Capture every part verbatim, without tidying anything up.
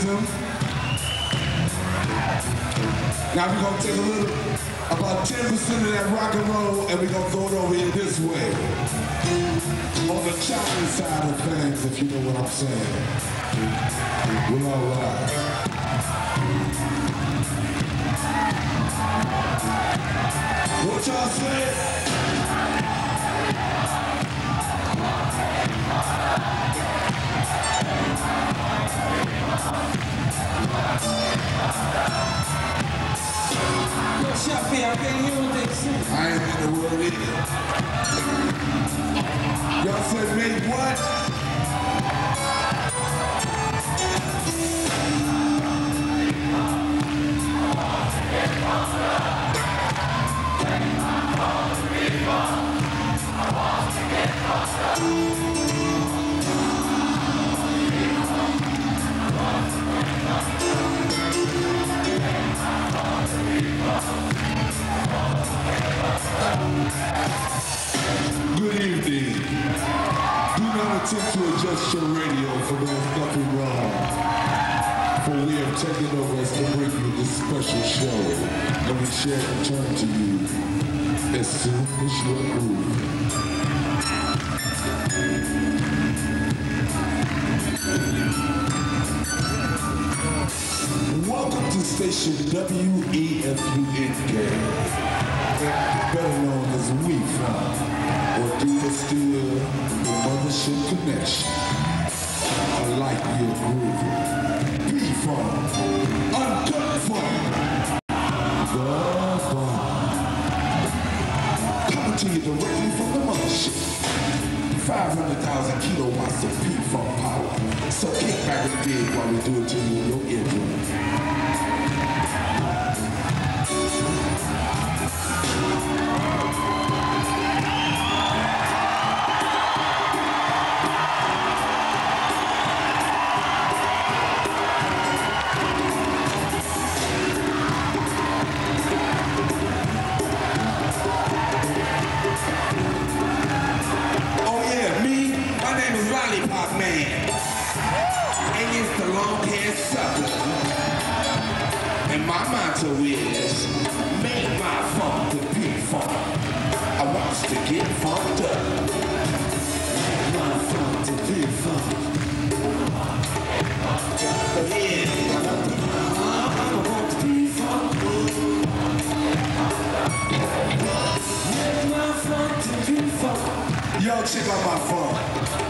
anthem. Now we're gonna take a little, about ten percent of that rock and roll, and we're gonna throw it over here this way. On the chocolate side of things, if you know what I'm saying. We're all right. What y'all say? Yo, Shafi, I can't hear what they say. I ain't in the world either. Y'all said make what? Good evening. Do not attempt to adjust your radio, for there's nothing wrong. For we have taken over as to bring you this special show, and we shall return to you as soon as you are grooving. Welcome to station W E F U N K, better known as We From, or deeper still, the Mothership Connection. I like your groove. Be From, Uncut Fun, The Bomb. Coming to you directly from the Mothership. five hundred thousand kilowatts of P-Funk power. So kick back and dig while we do it to you in your eardrum. My motto is, make my funk the P-Funk. I want to get funked up. Make my funk the P-Funk. Yeah, I want the I want the P-Funk. Make my funk the P-Funk. Yo, check out my funk.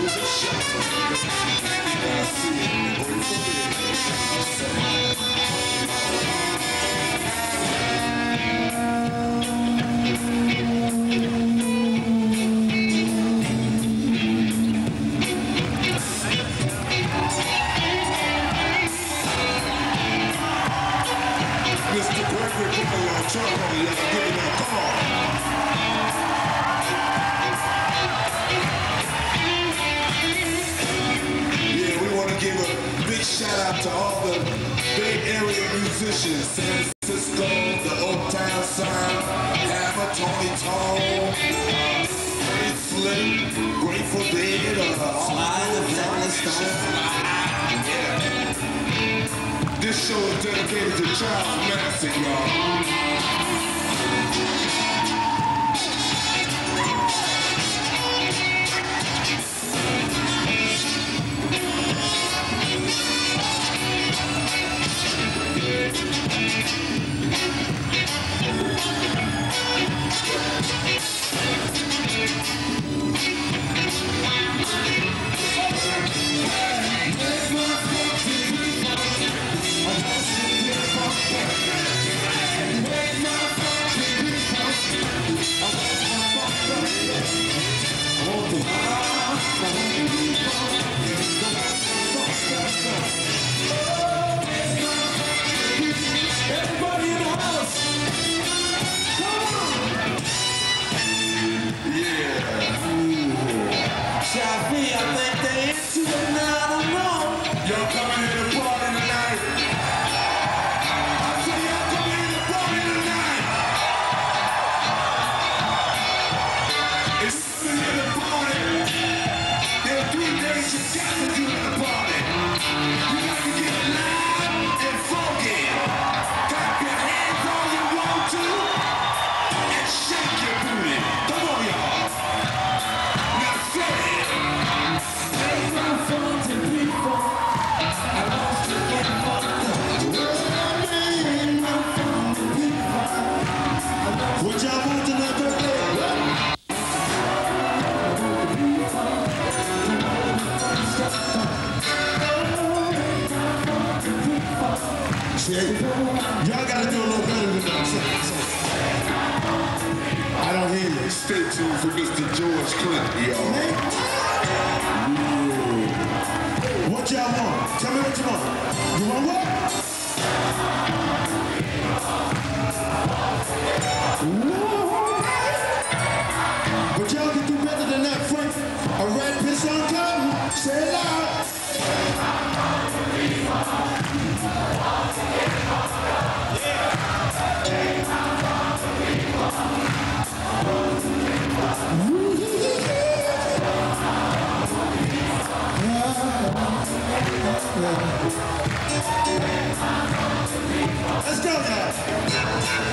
Mister Gregory, put me on trouble, y'all give me that call. Yeah, we want to give a big shout out to all the Bay Area musicians, San Francisco, the Old Town Sound, Hammer, Tony Tone, Pretty Slick, Grateful Dead, uh, Slide the Family Stone. This show is dedicated to Charles Manson, y'all. Everybody in the house. Shafi, I think they into it now, I don't know. Y'all coming here to party tonight? I say y'all coming here to party tonight. If you coming here to party, there are three days you got to do at the party. You got to get loud and funky. Clap your hands all you want to, and shake your booty. Come on, y'all. Now say it. Make my phone to people. I lost to get fucked up. Make my phone to people. What y'all want tonight, birthday? See, y'all gotta do a little better than that. Say, say. I don't hear you. Stay tuned for Mister George Clinton, y'all. What y'all want? Tell me what you want. You want what? But y'all can do better than that, Frank. A red piss on cotton. Say it loud. Let's go now.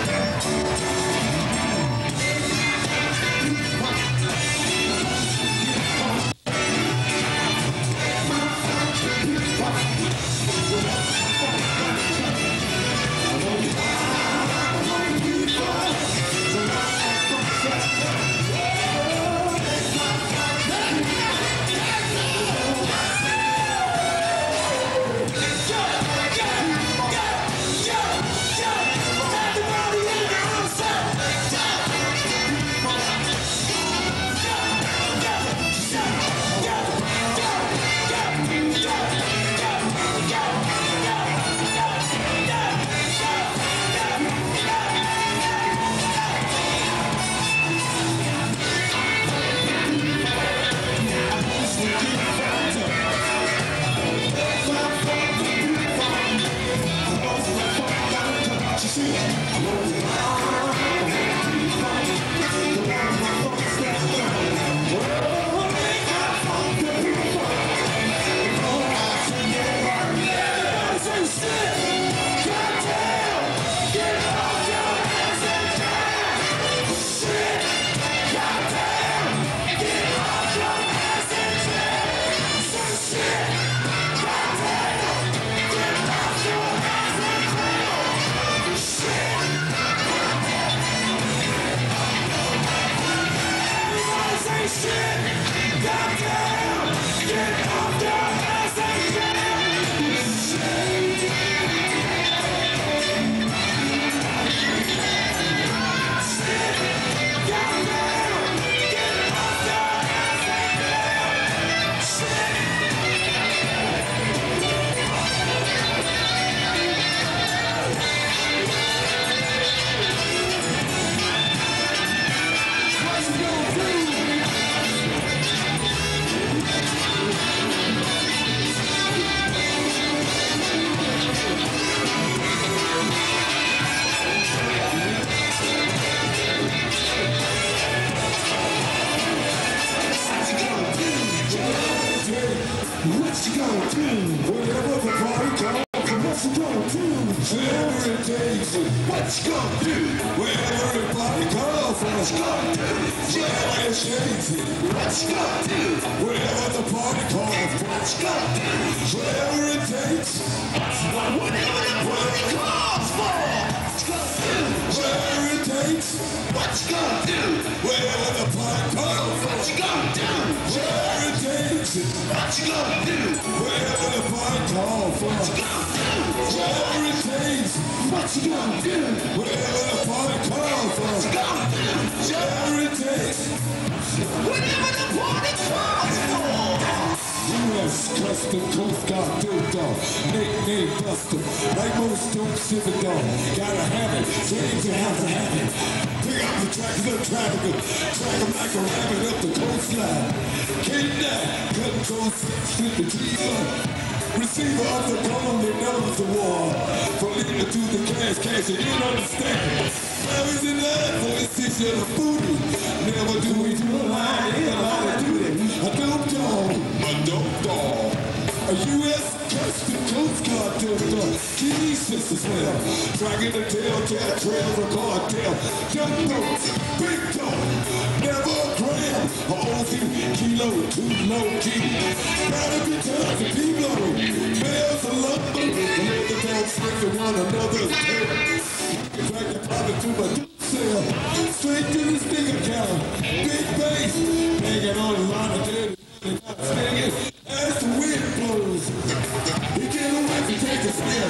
takes it. What you gonna do? Wherever everybody calls from. What you gonna do? Wherever it takes it. What you gonna do? Wherever the party calls from. What you gonna do? Wherever it takes. Whatever the party calls for. What you gonna do? Wherever it takes. What you gonna do? Wherever the party calls for. What you gonna do? Wherever it takes. What you gonna do? Wherever the party calls for. What you gonna do? Wherever it takes. What you gonna do? Wherever the party calls for. What you gonna do? Wherever it takes. Whenever the party calls for. U S Custom Coast Guard Dope Dog, nickname Buster, like most don't ship it dog. Gotta have it, dreams you have to have it. Pick up the tracks of traffic, track them like a rabbit up the coastline. Kidnap, control six, flip the tree up. Receiver of the gold that knows the war. From leader to the cash, cash, and you don't understand. Now he's in line for his six of the booty. Never do we do a line, ain't a lot of duty. A dope dog, a dope dog. A U S Custom Coast Guard dope dog. Key sisters well. Dragging the tail, tail, trail, the cartel. Jump boats, big dog. Never a gram. A O Z kilo, too low key. Gotta be tough to be low. Bells are lumber. Let the dogs stick to one another's tail. Drag the product to my dope sale. Straight to the sticker counter. Big bass. Hanging on the line of dead. Singing as the wind blows. He get away to take a sniff.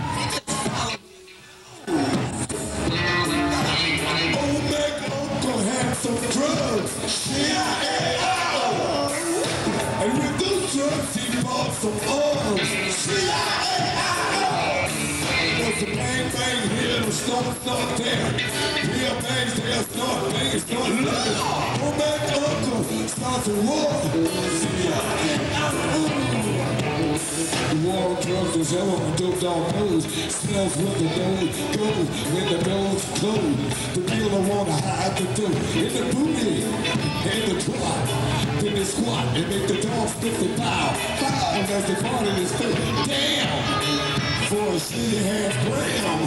Old Mac Uncle had some drugs. Yeah, oh. And with those drugs he bought some arms. Yeah, there's a bang bang here, the start start there. Real bangs there, start banging, start looking. Old Mac Uncle starts a war. The war on drugs is hell on dope dog nose. Smells when the nose goes, when the nose closed. The dealer wanna hide the dope in the booty, in the twat. Then they squat and make the dog spit the bow. Bow as they part in his face. Damn! For a shitty half gram.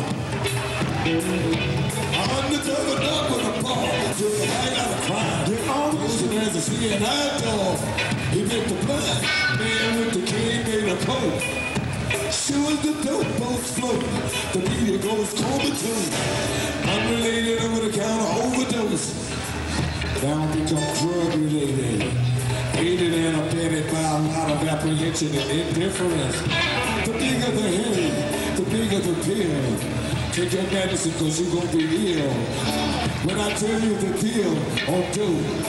I'm undercover dog with a paw. Took the light out of crime. They almost as a C N I dog. He bit the blood. Man with the king made a coat. Sure as the dope boats float. The media goes comatose. Unrelated over the counter overdose. Now become drug related. Aided and abetted by a lot of apprehension and indifference. The bigger the headache, the bigger the pill. Take your medicine cause you're gonna be ill. When I tell you the deal on dope,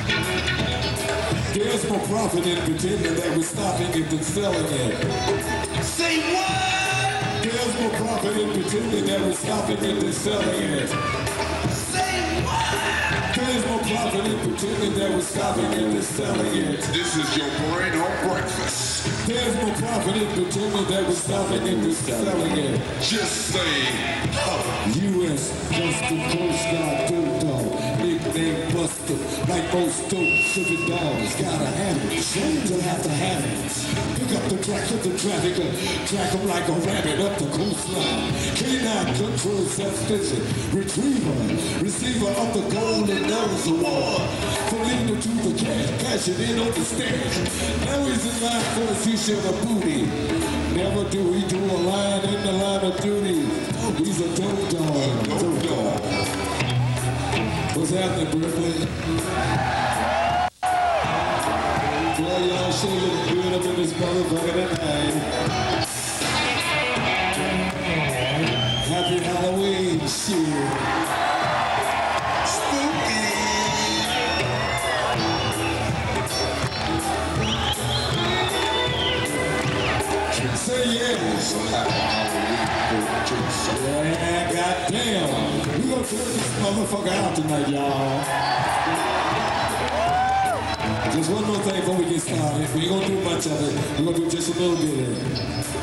there's more profit in pretending that we're stopping it than selling it. Say what? There's more profit in pretending that we're stopping it than selling it. Say what? There's more profit in pretending that we're stopping it than selling it. This is your brain on breakfast. There's more profit in pretending that we're stopping it than selling it. Just say, huh. U S Custom Coast Guard Dope Dog, nickname Buster. Like most dope shipping dogs, gotta have it. Shame to have to have it. Pick up the track of the traffic, track them like a rabbit up the coastline. K nine control self-vision, retriever, receiver of the Golden Nose Award. From leader to the cash, cashing in on the stage. Now he's in line for his issue of a booty. Never do we do a line in the line of duty. He's a dope dog. Dope dog. What's happening, Brooklyn? Well, y'all sure look good up in this motherfucker tonight. Happy Halloween, shit. Spooky. Say yes. Yeah, goddamn. We gonna turn this motherfucker out tonight, y'all. Just one more thing before we get started. We ain't gonna do much of it. We're gonna do just a little bit of it.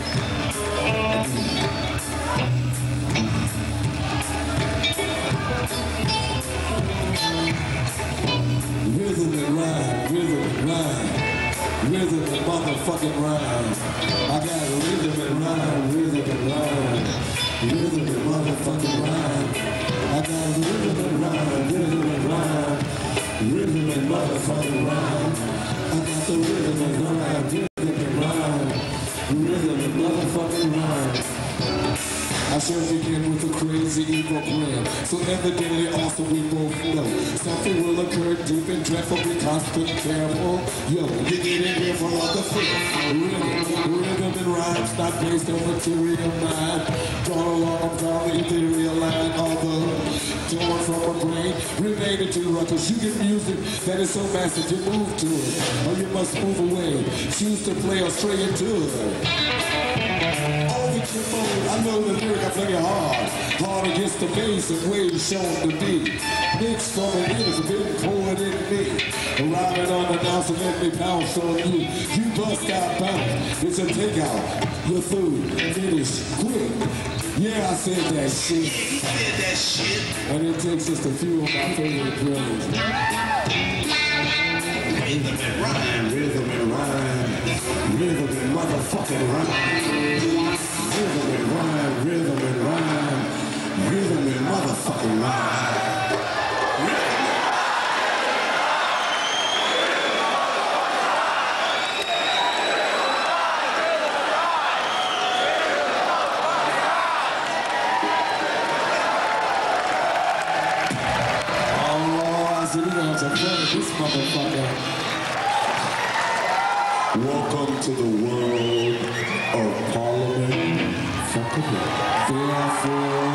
Rhythm and rhyme, rhythm and rhyme, rhythm and motherfucking rhyme. I got rhythm and rhyme, rhythm and rhyme. rhythm and motherfucking rhyme. I got rhythm and rhyme, rhythm and rhyme, rhythm and motherfucking rhyme. I got the rhythm and rhyme, rhythm and rhyme, rhythm and motherfucking rhyme. I shall begin with a crazy evil plan. So evidently also we both know something will occur deep and dreadful, be constant careful. Yo, you get in here for all the things. Rhythm, rhythm and rhymes not based on material mind. Drawn along down the ethereal line, although torn from a brain, related to ruckus. You get music that is so massive you move to it, or you must move away. Choose to play or stray into it. I know the lyric I play hard, hard against the bass and ways shown to be. Mixed from an independent poet in me. Rhyming unannounced and let me pounce on you. You bust out bounce, it's a takeout. You're through, finish, quick. Yeah, I said that shit. He said that shit. And it takes just a few of my favorite grades. Rhythm and rhyme. Rhythm and rhyme. Rhythm and motherfucking rhyme. Rhythm and rhyme, rhythm and rhyme, rhythm and motherfucking rhyme. Oh, I see we gonna have some fun with this motherfucker. Welcome to the world of Parliament. Therefore,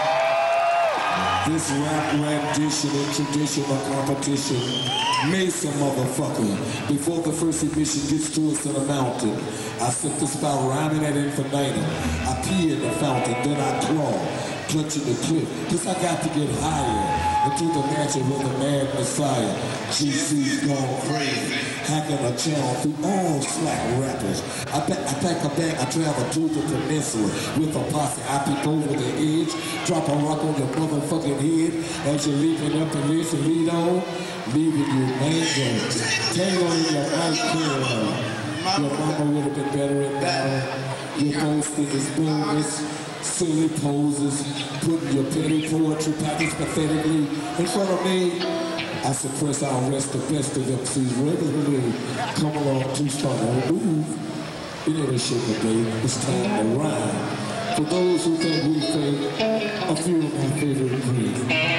this rap rendition and traditional competition made some motherfucker. Before the first emission gets to us in the mountain, I set the spell rhyming at infinitum. I pee in the fountain, then I claw, clutching the cliff, cause I got to get higher into the mansion with the mad messiah. G C's gone crazy, hacking a channel through all slack rappers. I, pa I pack a bag, I travel to the peninsula with a posse. I peek over the edge, drop a rock on your motherfucking head as you're leaping up the list and lead on, leaving you mango, tango in your nightclub. Your mama would have been better at battle. Your boasting is bogus. Silly poses, putting your petty poetry package pathetically in front of me. I suppress our rest the best of M Cs regularly. Come along, too strong on the move. It ain't a shaker, babe. It's time to rhyme. For those who think we fake, a few of my favorite breeds.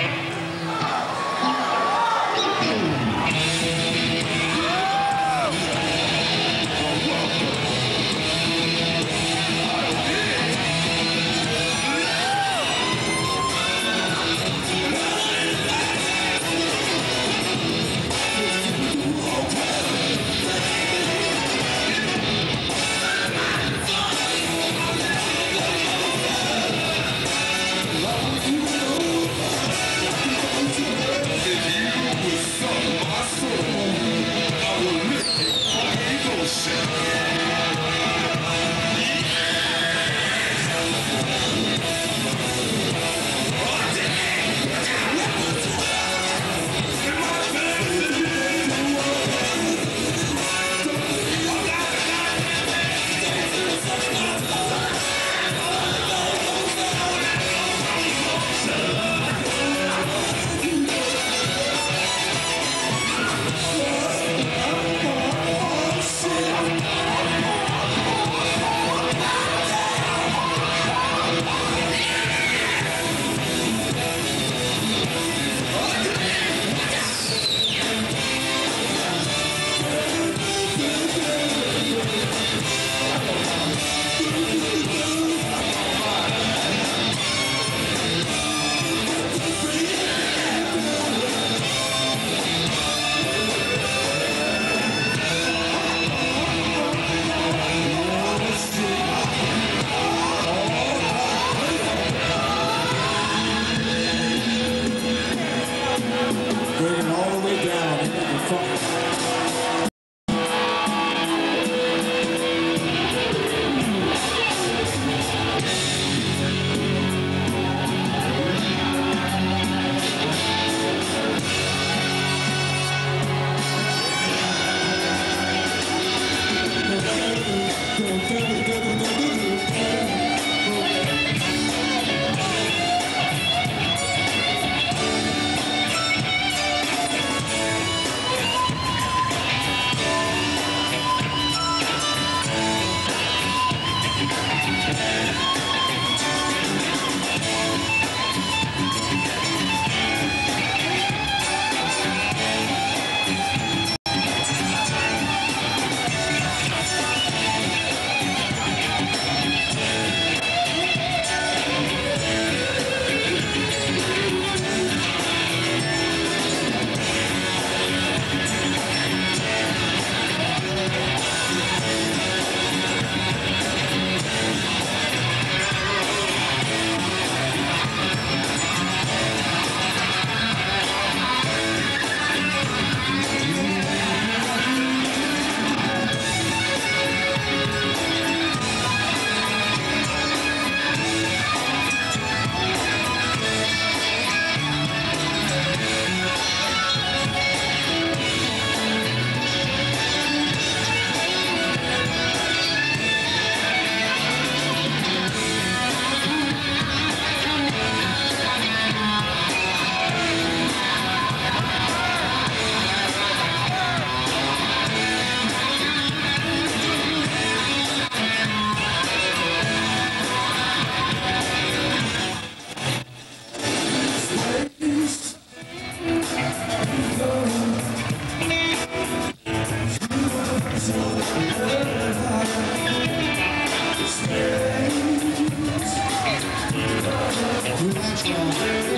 Relax now.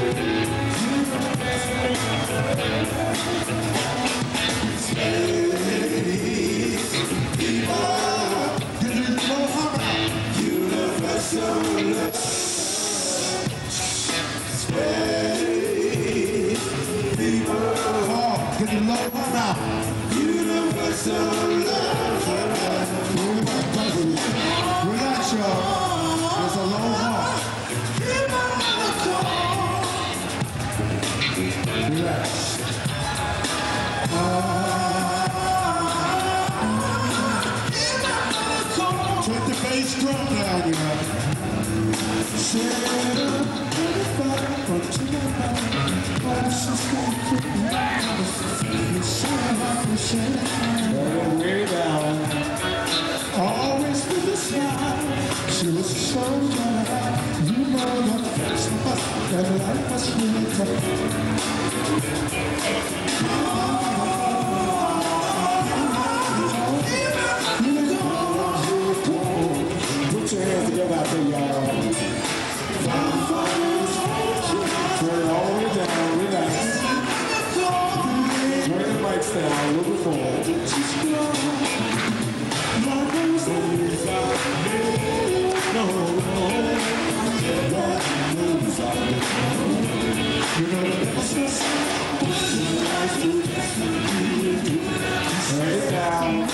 Relax, y'all. There's a low heart. Relax. Turn the bass drum down, you know. Way down. Always with a smile. She was so glad. You know that that's must that life was really put your hands together out there, y'all. Turn it all the way down, relax. Turn the mics down a little bit more. No, no, you know that's just turn it down.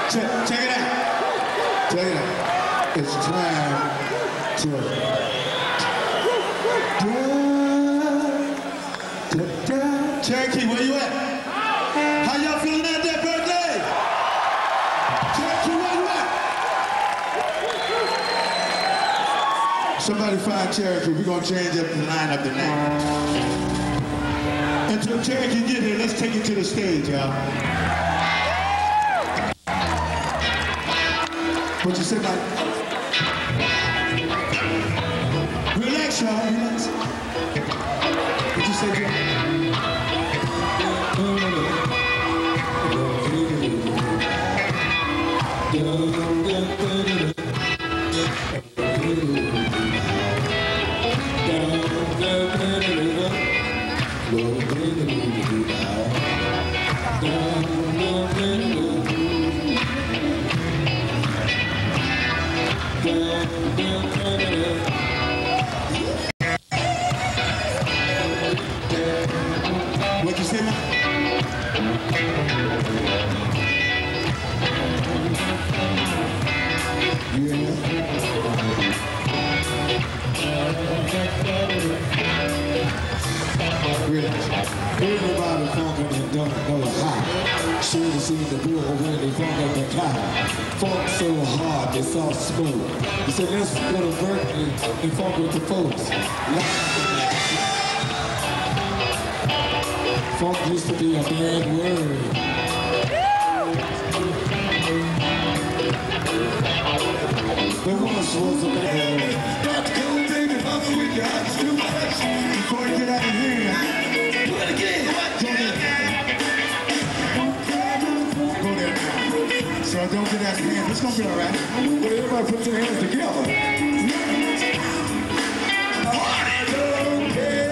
Check, check it out. Check it out. It's time to da, da, da. Cherokee, where you at? How y'all feeling at that birthday? Cherokee, where you at? Somebody find Cherokee. We're gonna change up the lineup tonight. Until Cherokee get here, let's take it to the stage, y'all. What you say, Mike? Relax, y'all, relax. What you say, Jim? What you say, man? Everybody funkin' and don't know how. Should have seen the bull when they funk at the cow. Funk so hard, they soft smooth. He said, let's go to Berkeley and funk with the folks. Funk used to be a bad word. There once was a bad word. Got to go, baby, funk with your eyes too much. Before you get out of here. Do it again. Go there. Go there now. So don't get out of hand. It's gonna be all right. Well, everybody put your hands together. I don't care.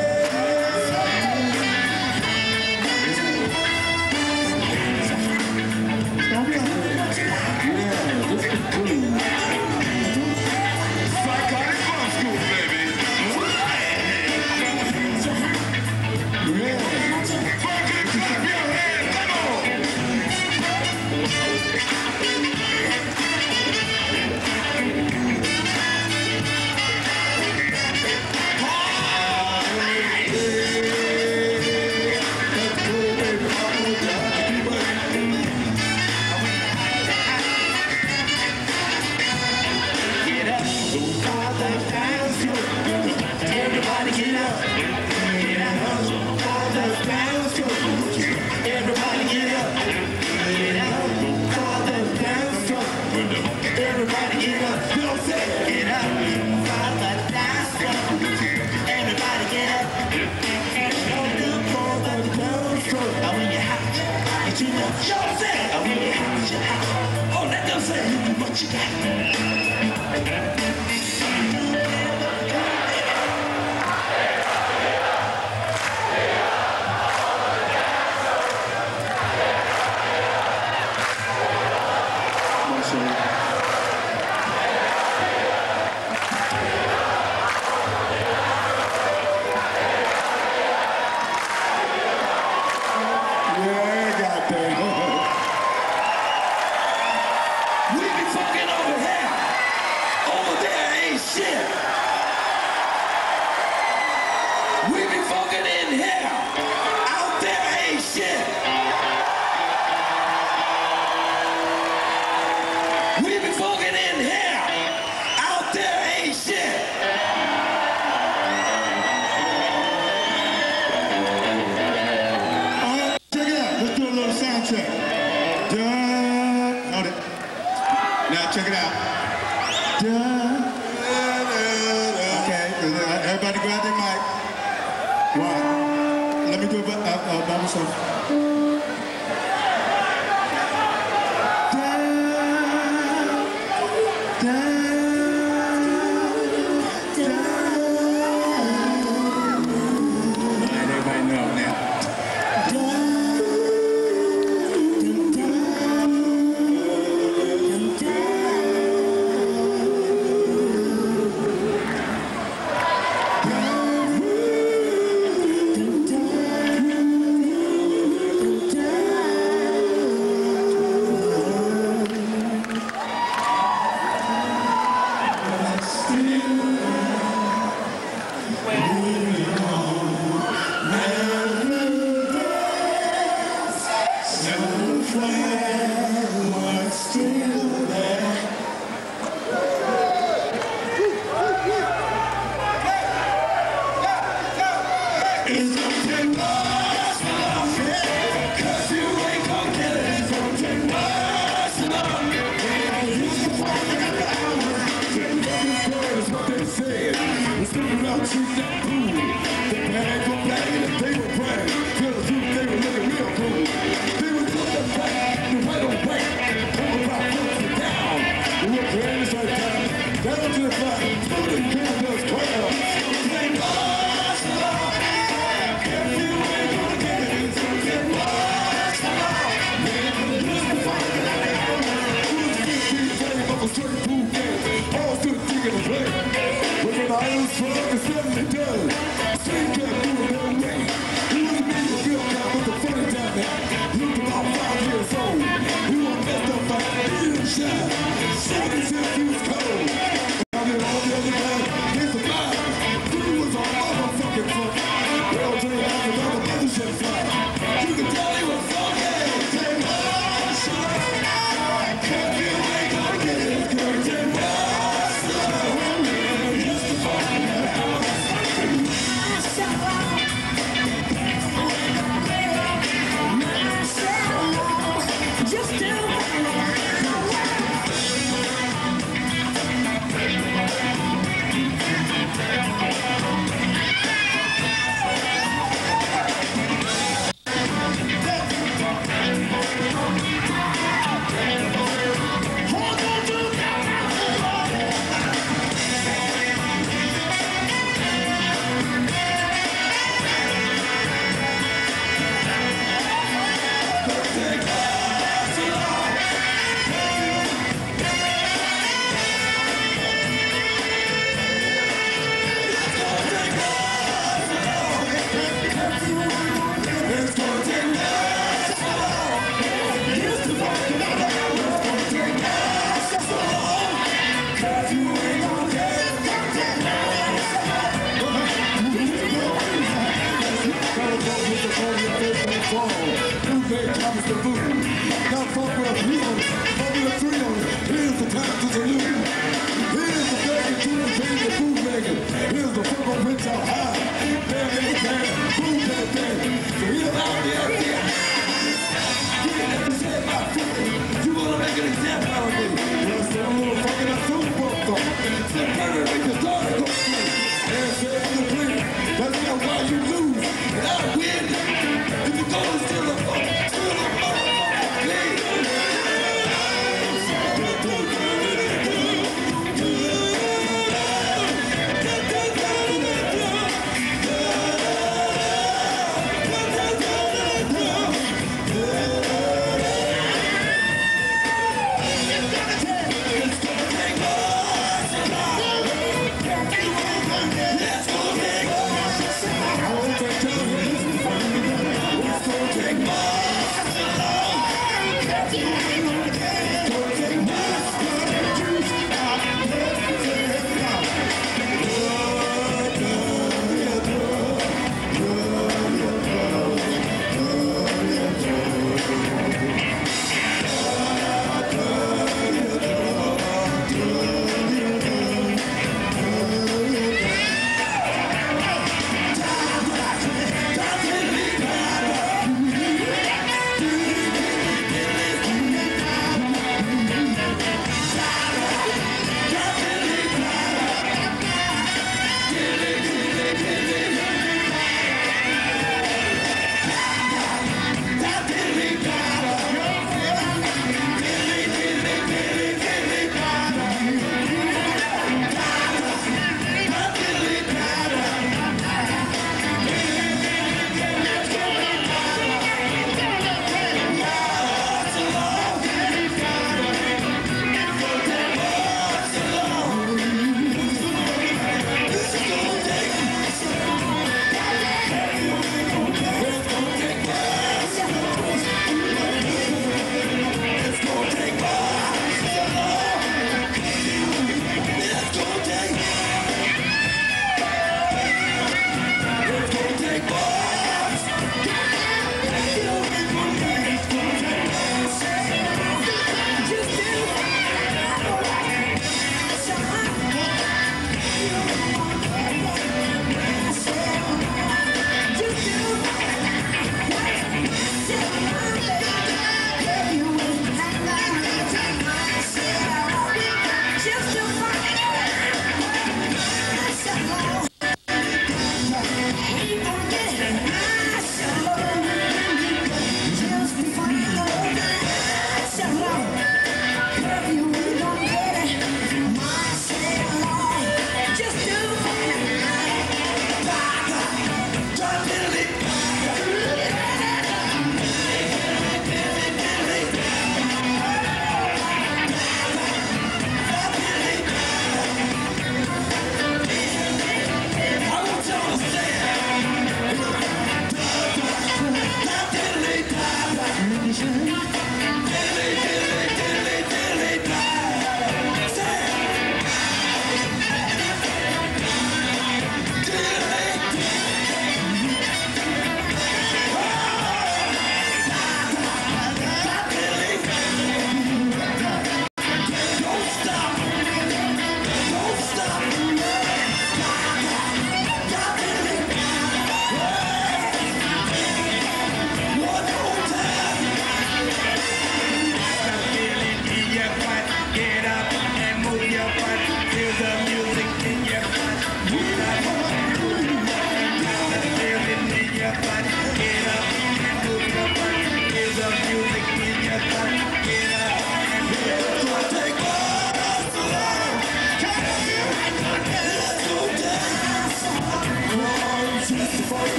It's gonna be all right. Yeah, this is cool. Psychotic Funk School, baby. Oh, let them say you do what you got. Now check it out. Da, okay, everybody grab their mic. One. Let me do it uh, uh, by myself. shine. Seven till feels cold. And then all the other guys, they survived. Three was on motherfucking front. They all turned out with all the mothership fly. You can tell they were funky. Take one shot. Can't feel they gonna get it. Girl, take one slow. Used to fuck in the house. Just do it.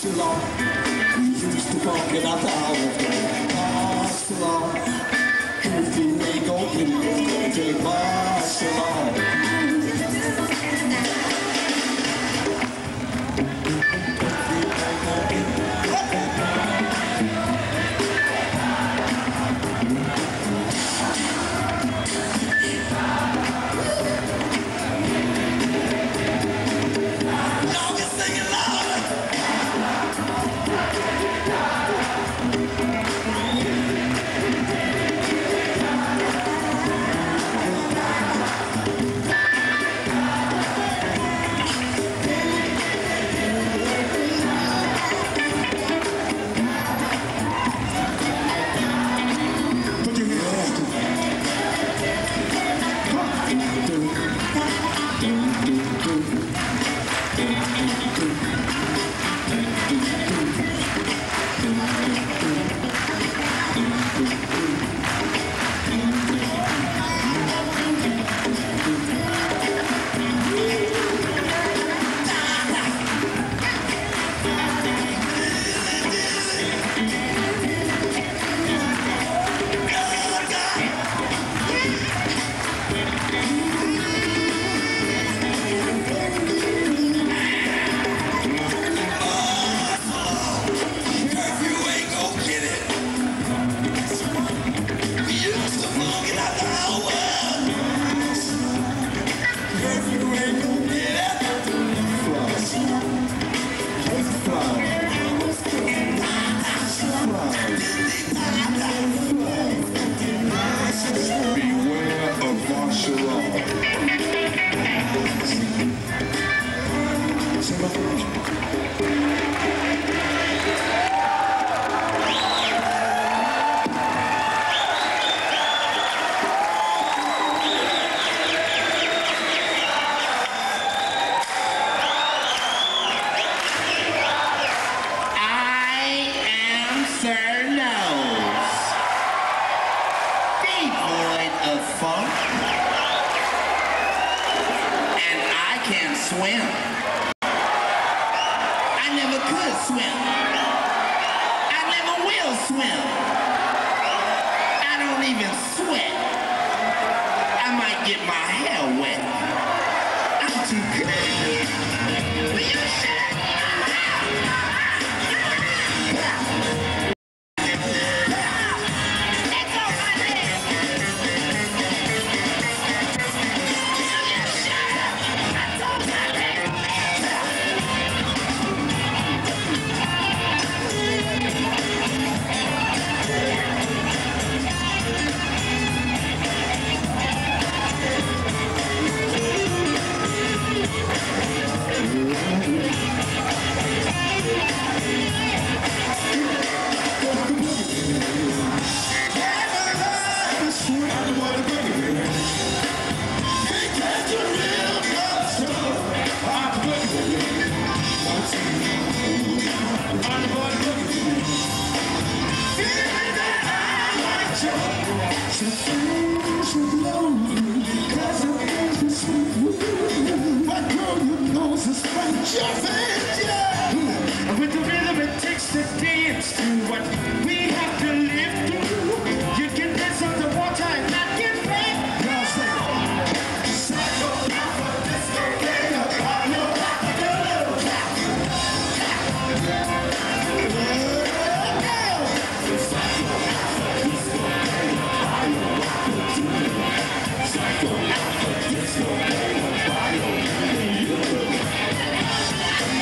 Marshall. We used to walk it out the hour. Marshall. If you ain't gon' get it, it's gonna take Marshall. Swim. I never could swim. I never will swim. I don't even sweat. I might get my hair wet. I'm too good. Will you shut up? With the rhythm it takes to dance to what we have to live through. You can dance on the water and not get wet. Y'all say, psycho, disco, gang, all your psycho, disco, gang,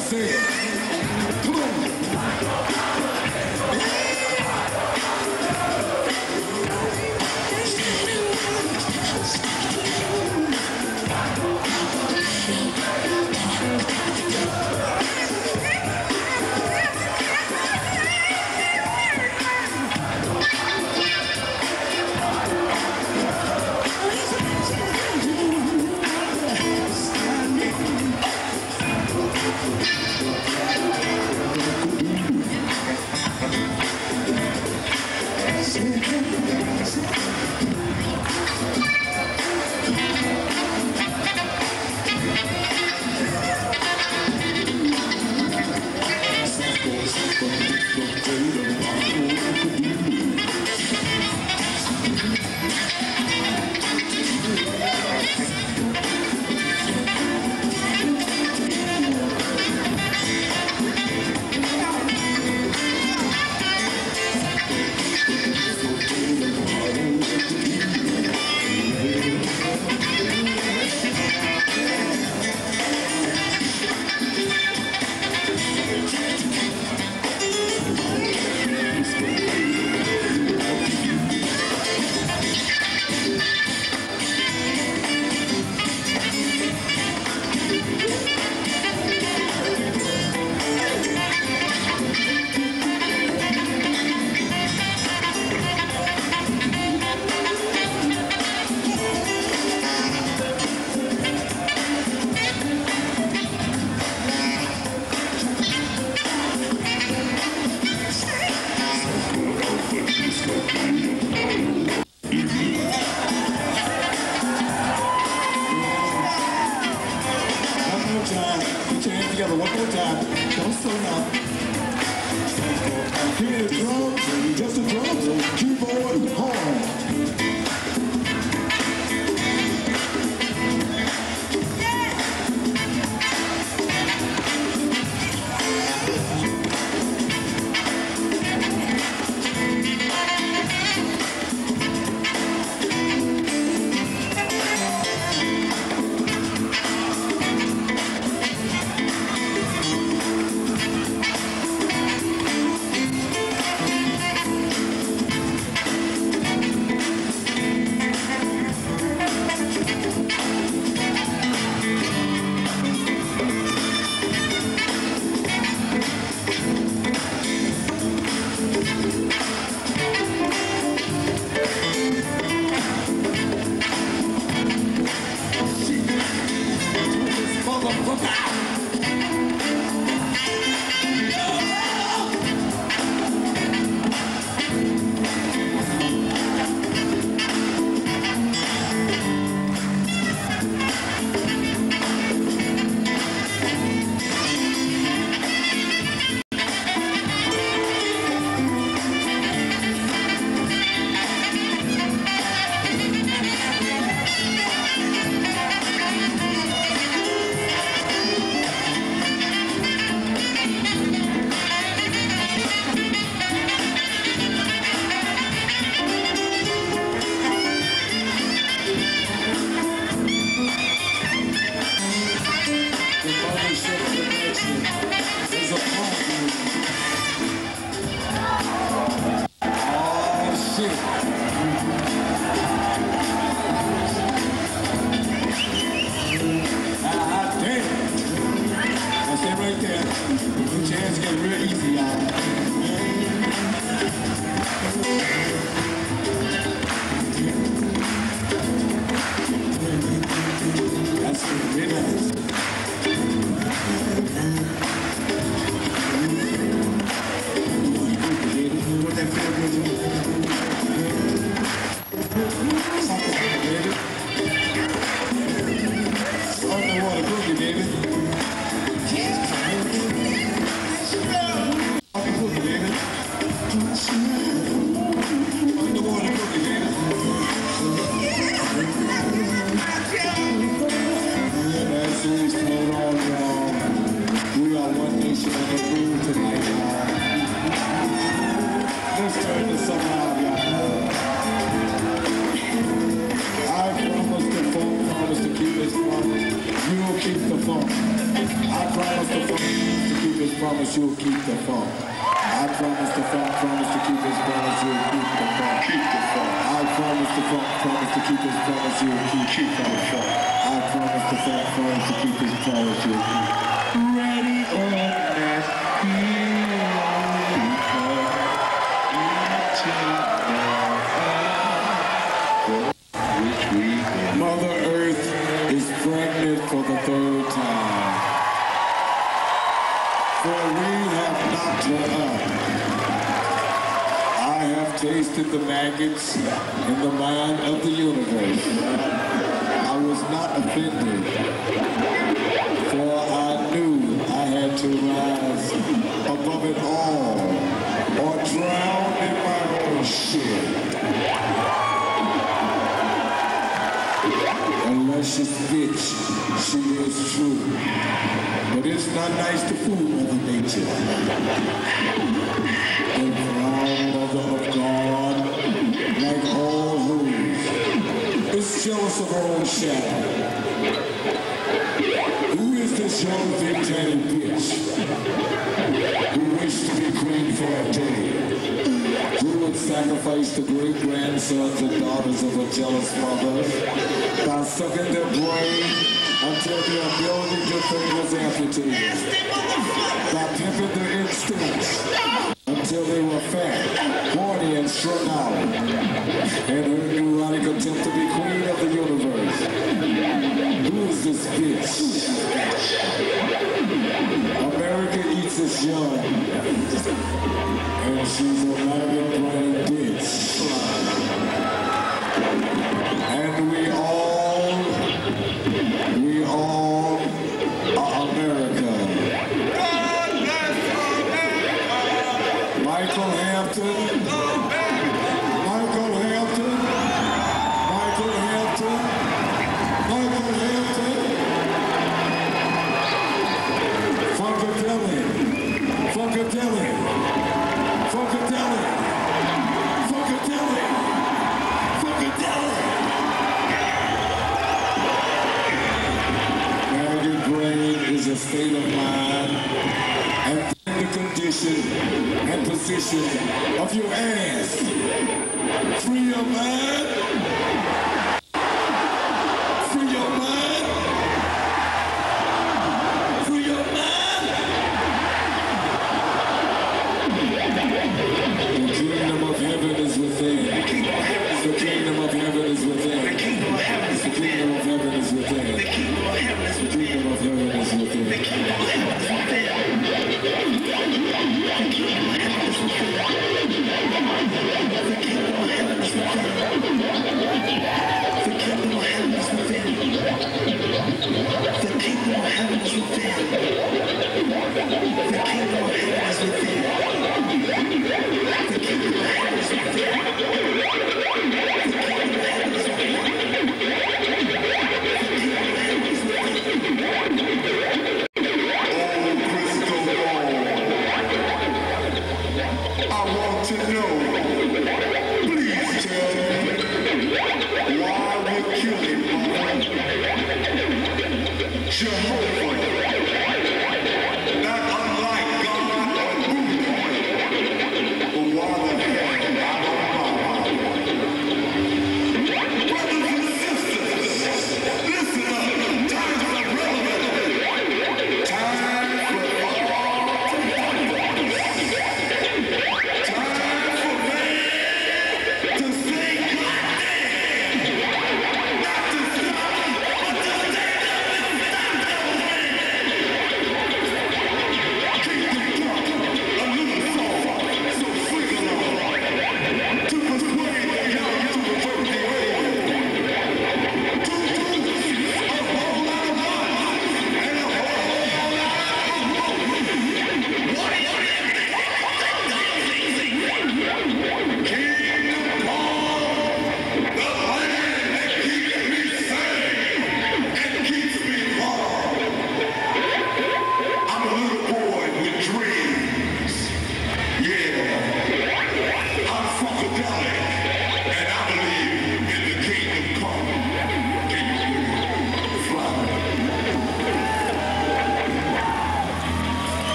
say it. Come on. Together one more time. Don't slow down. Here the drums, just the drums, keyboard, horn. promise you'll keep the funk. I promise the funk, promise to keep his promise, you'll keep the funk. Keep the funk. I promise the funk, promise to keep his promise, you'll keep, keep the funk. I promise the funk, promise to keep his promise, you'll keep. Ready or not, Mother Earth is pregnant for the third time. For we have knocked her up. I have tasted the maggots in the mind of the universe. I was not offended, for I knew I had to rise above it all or drown in my own shit. Luscious bitch, she is true. But it's not nice to fool Mother Nature. The proud mother of God, like all hoes, is jealous of her own shadow. Who is this young big tiny bitch who wished to be queen for a day? Who would sacrifice the great-grandsons and daughters of a jealous mother by sucking their brain until their ability to think was amputated, by pimping their instincts until they were fat, horny, and strung out, and her neurotic attempt to be queen of the universe. Who is this bitch? America eats its young, and she's a maggot-brain bitch. And we all, we all are America. Michael Hampton, Michael Hampton, Michael Hampton, Michael Hampton, Funkadelic, Funkadelic, Funkadelic, Funkadelic, Funkadelic. Maggot brain is a state of mind and the condition and position of your ass. Free your mind. Free your mind. Free your mind. The kingdom of heaven is within. The kingdom of heaven is within. The kingdom of heaven is within. The kingdom of heaven is within. The kingdom of heaven is within. The kingdom of heaven is within. The kingdom of heaven is within.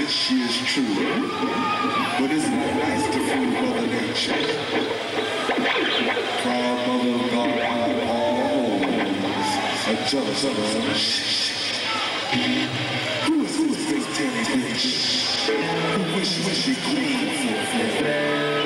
rich is true. But isn't it nice to feel Mother Nature? Proud mother of God, all a jealous of us. Who is this big titty bitch who wishes she queen for a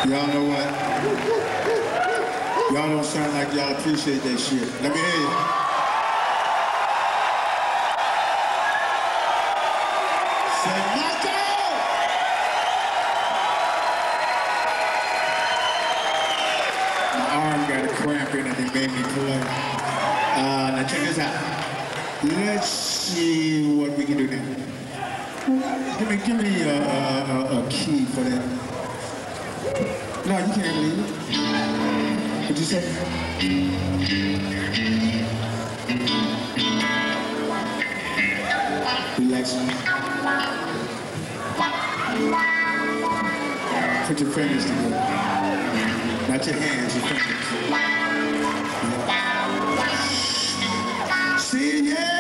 Y'all know what? Y'all don't sound like y'all appreciate that shit. Let me hear you. Say, Michael! My arm got a cramp in it and made me play. Uh, now check this out. Let's see what we can do now. Give me, give me a, a, a, a key for that. No, you can't leave it. What'd you say? Relax. Put your fingers together. Not your hands, your fingers. See, yeah?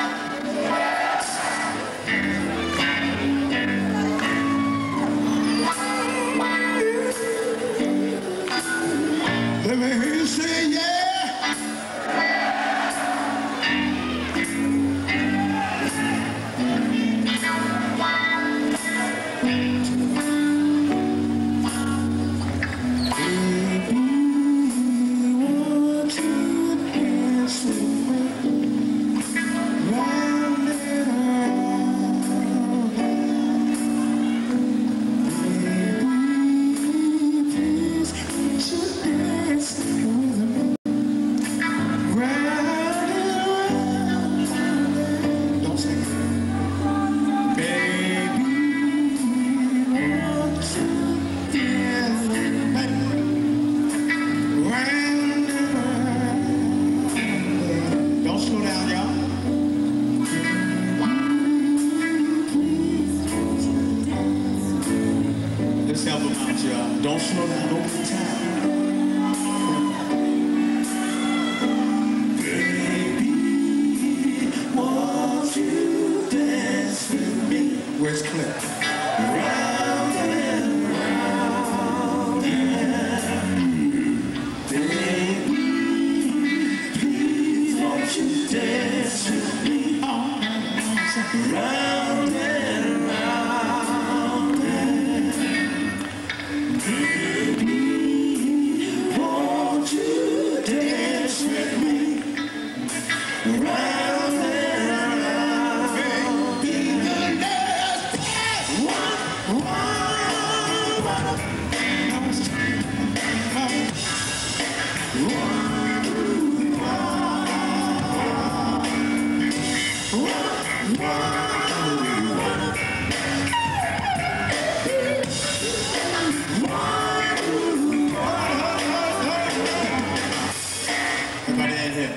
Let me hear you say, yeah. Don't slow down over time. Baby, won't you dance with me? Where's Cliff? Round and round and baby, please won't you dance with me? Oh, round and round and baby, won't you dance with me? Round and round, baby, the last one, one, one. Everybody in here.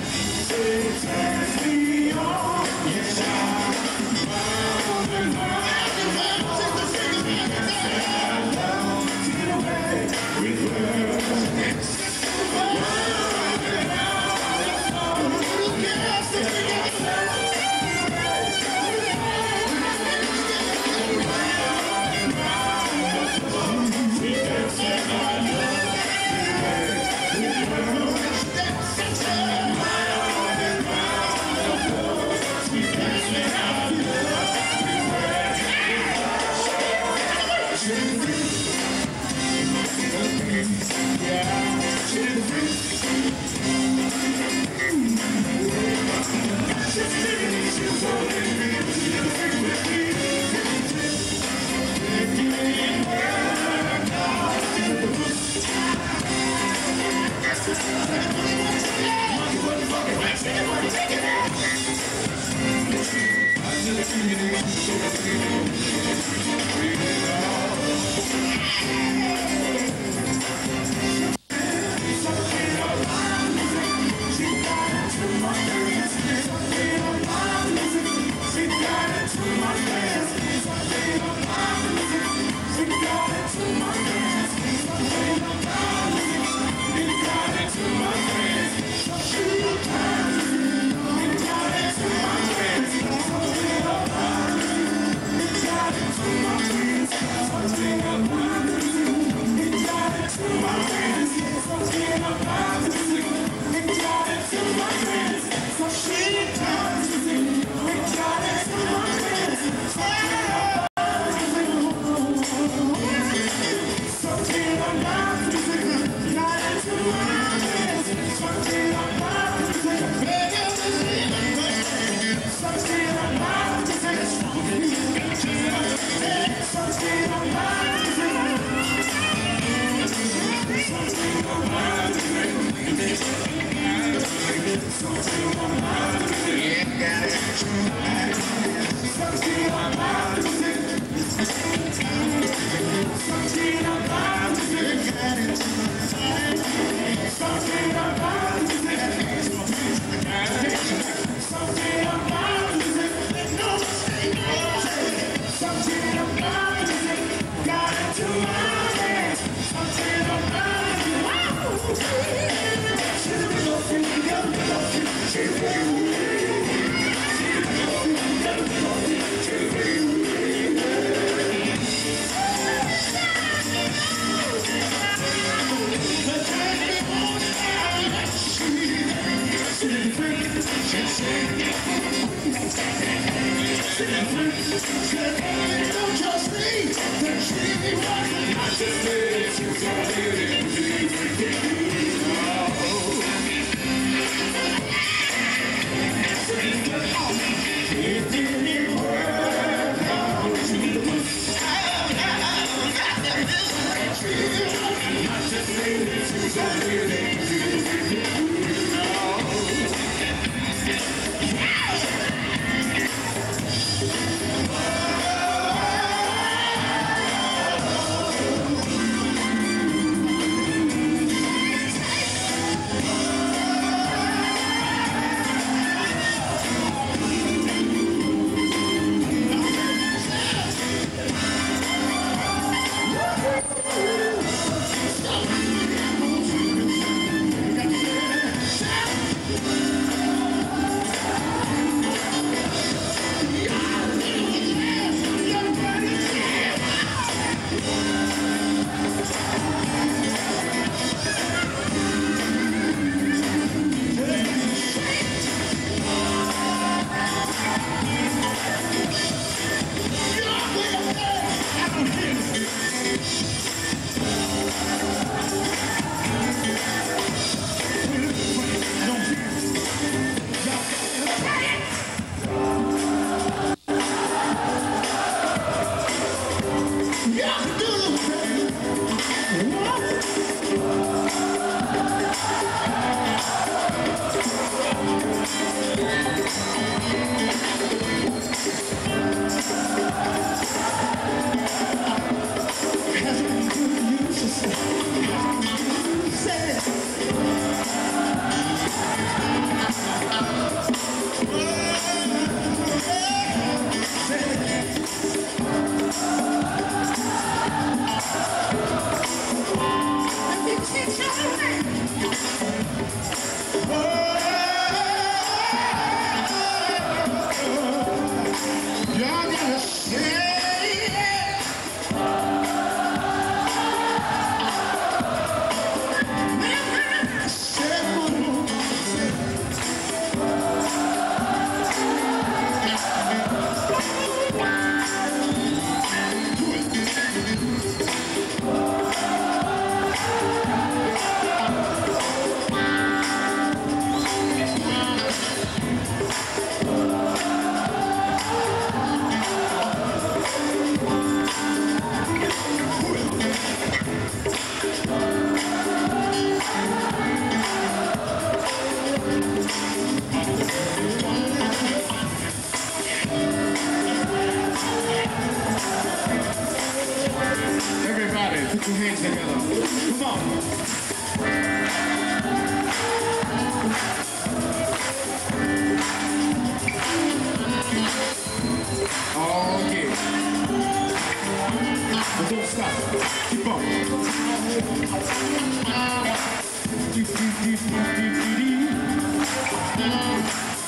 Yes, I'm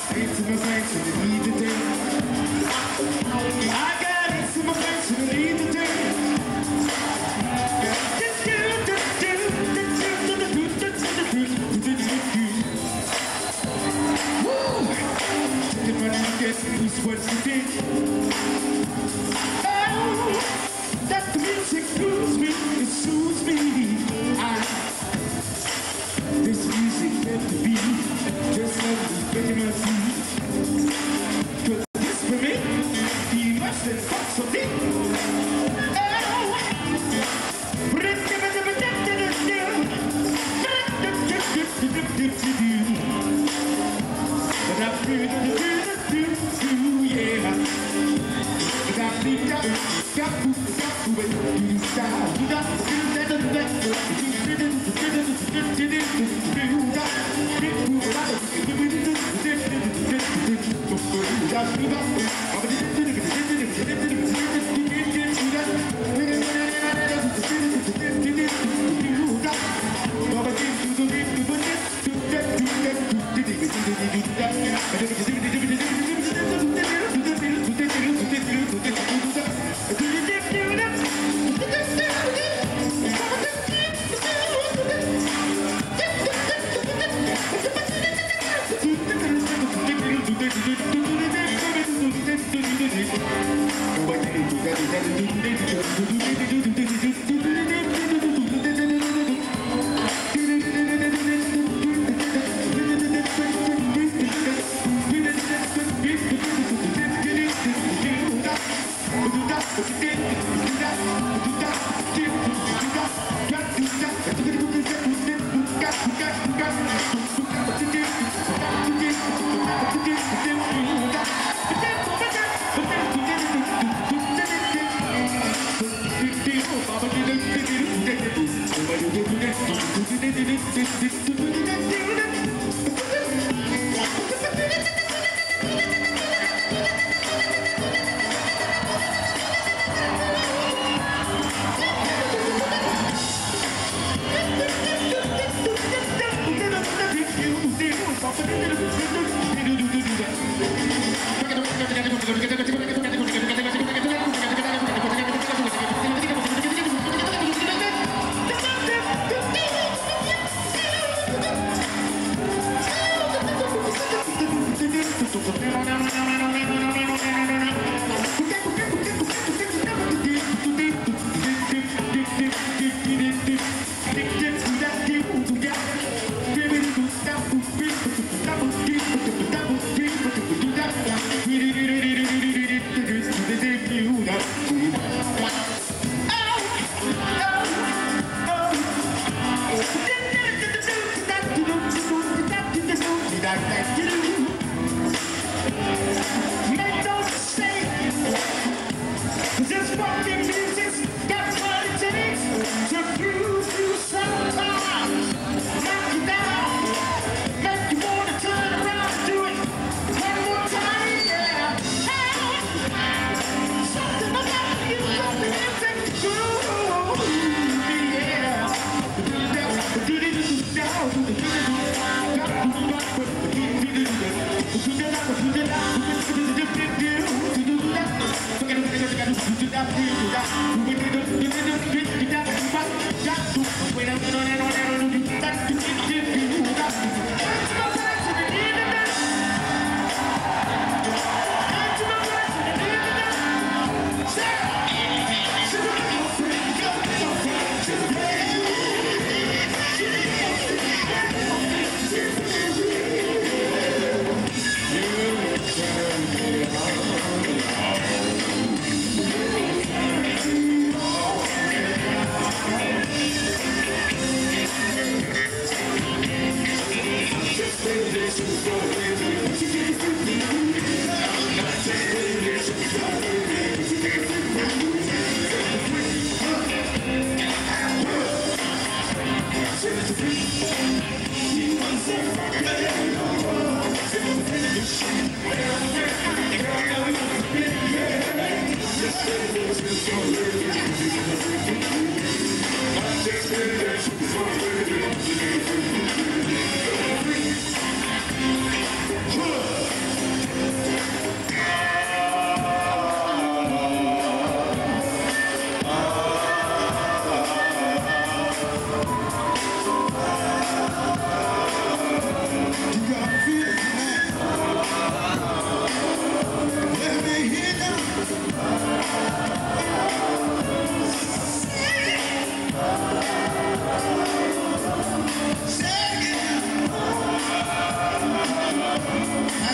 into my face and I need the day. I got into my face and I need the day. Woo! Taking my new guess who's what's the day. Oh, that the music moves me, it soothes me. I, this music meant to be, just like me making my feet. Cause this for me, he must have fucked for me. But I feel the do do yeah. But I feel that got to got to wait to style. You got to do that and that. You did it, did it, did it, did it,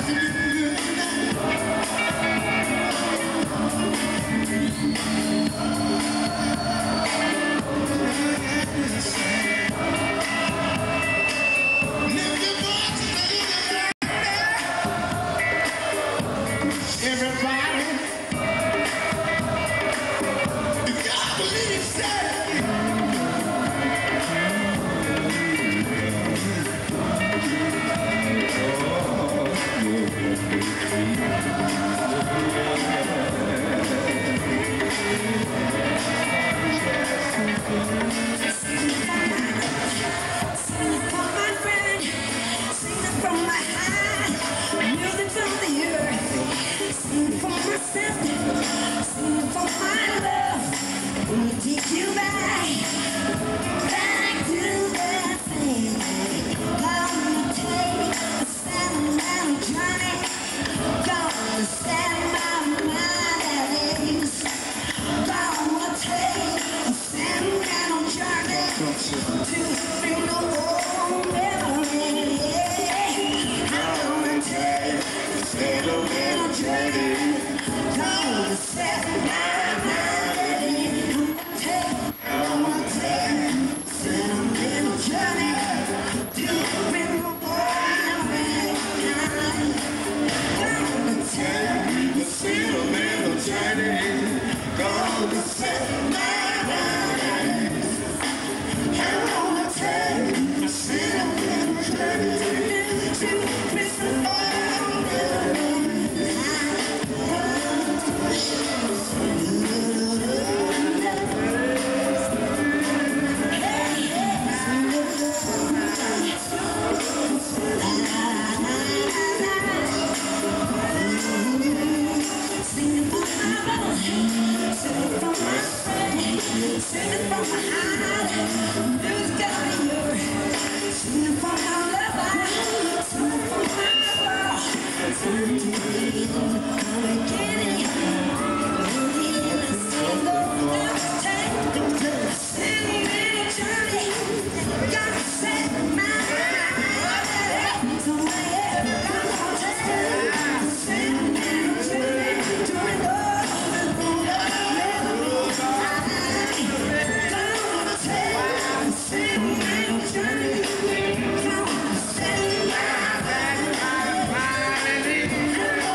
Journey.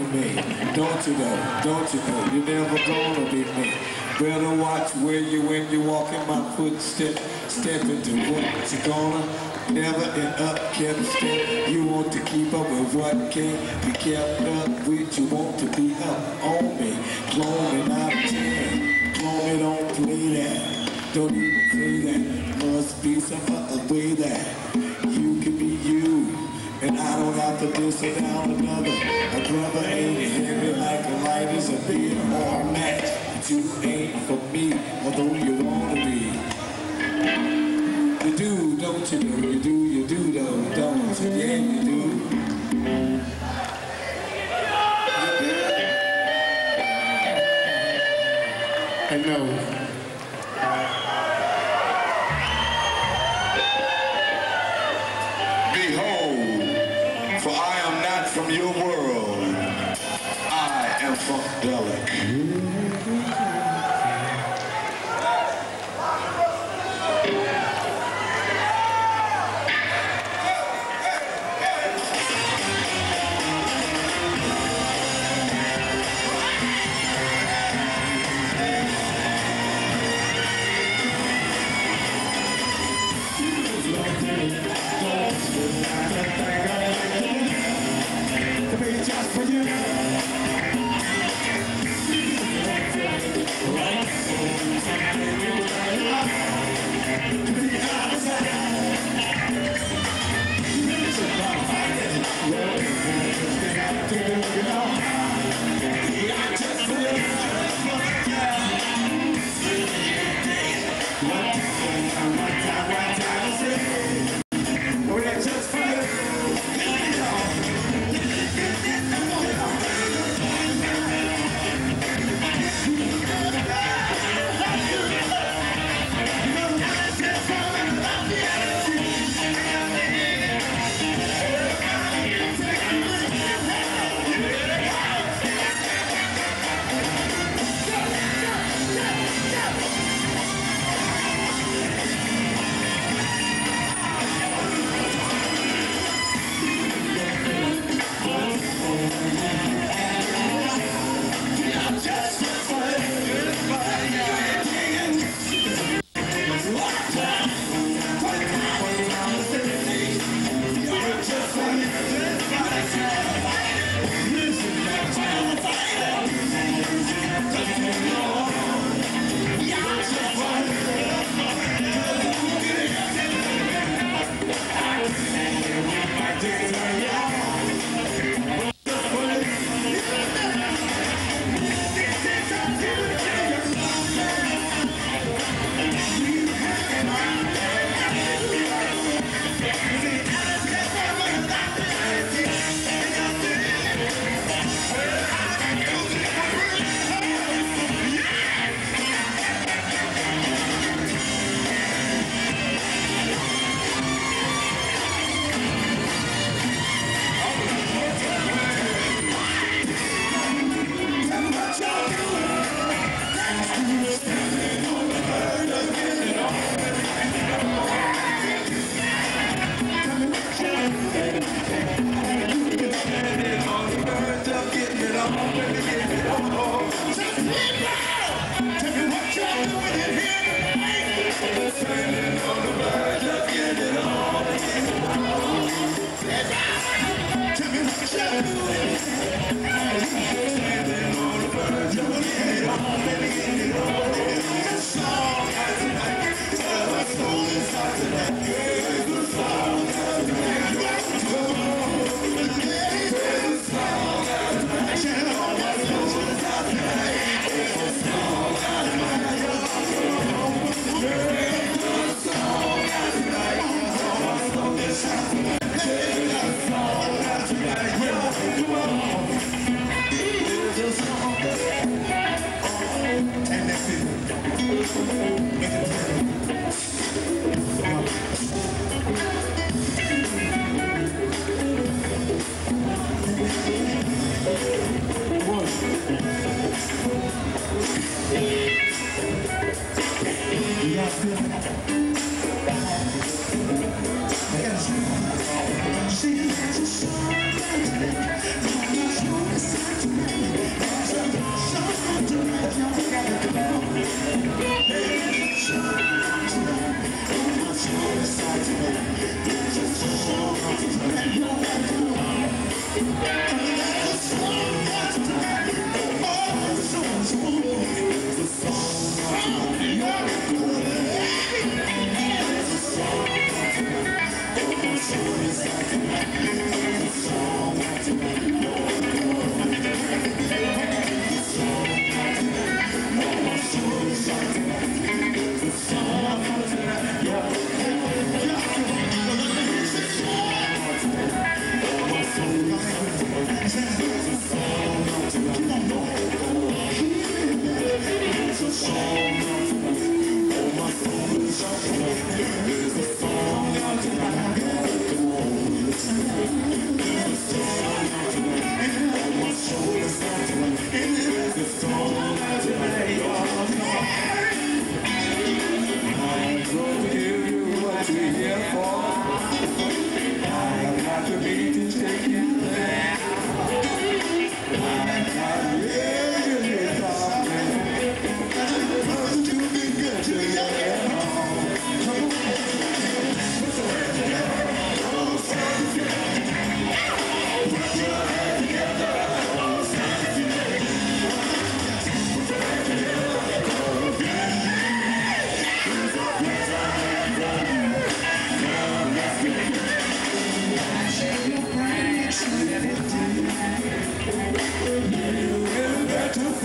me. Don't you know, don't you know, you're never gonna be me. Better watch where you when you walk in my footsteps. Step into what you're gonna never end up kept step. You want to keep up with what can't be kept up with. You want to be up on me. Clone me out of ten. Clone me, don't play that. Don't even say that. Must be some other way that you can be you. And I don't have to diss it down another. A brother ain't heavy like a light is a beer or a match. But you ain't for me, although you wanna be. You do, don't you know? You do, you do though, don't you? Yeah, you do. I know. Behold, for I am not from your world. I am funkadelic. The baby just for you.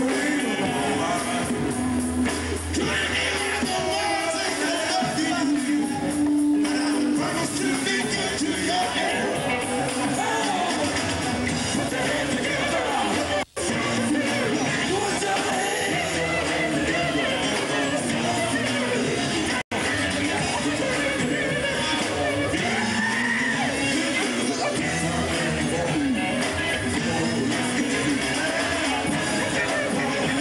Thank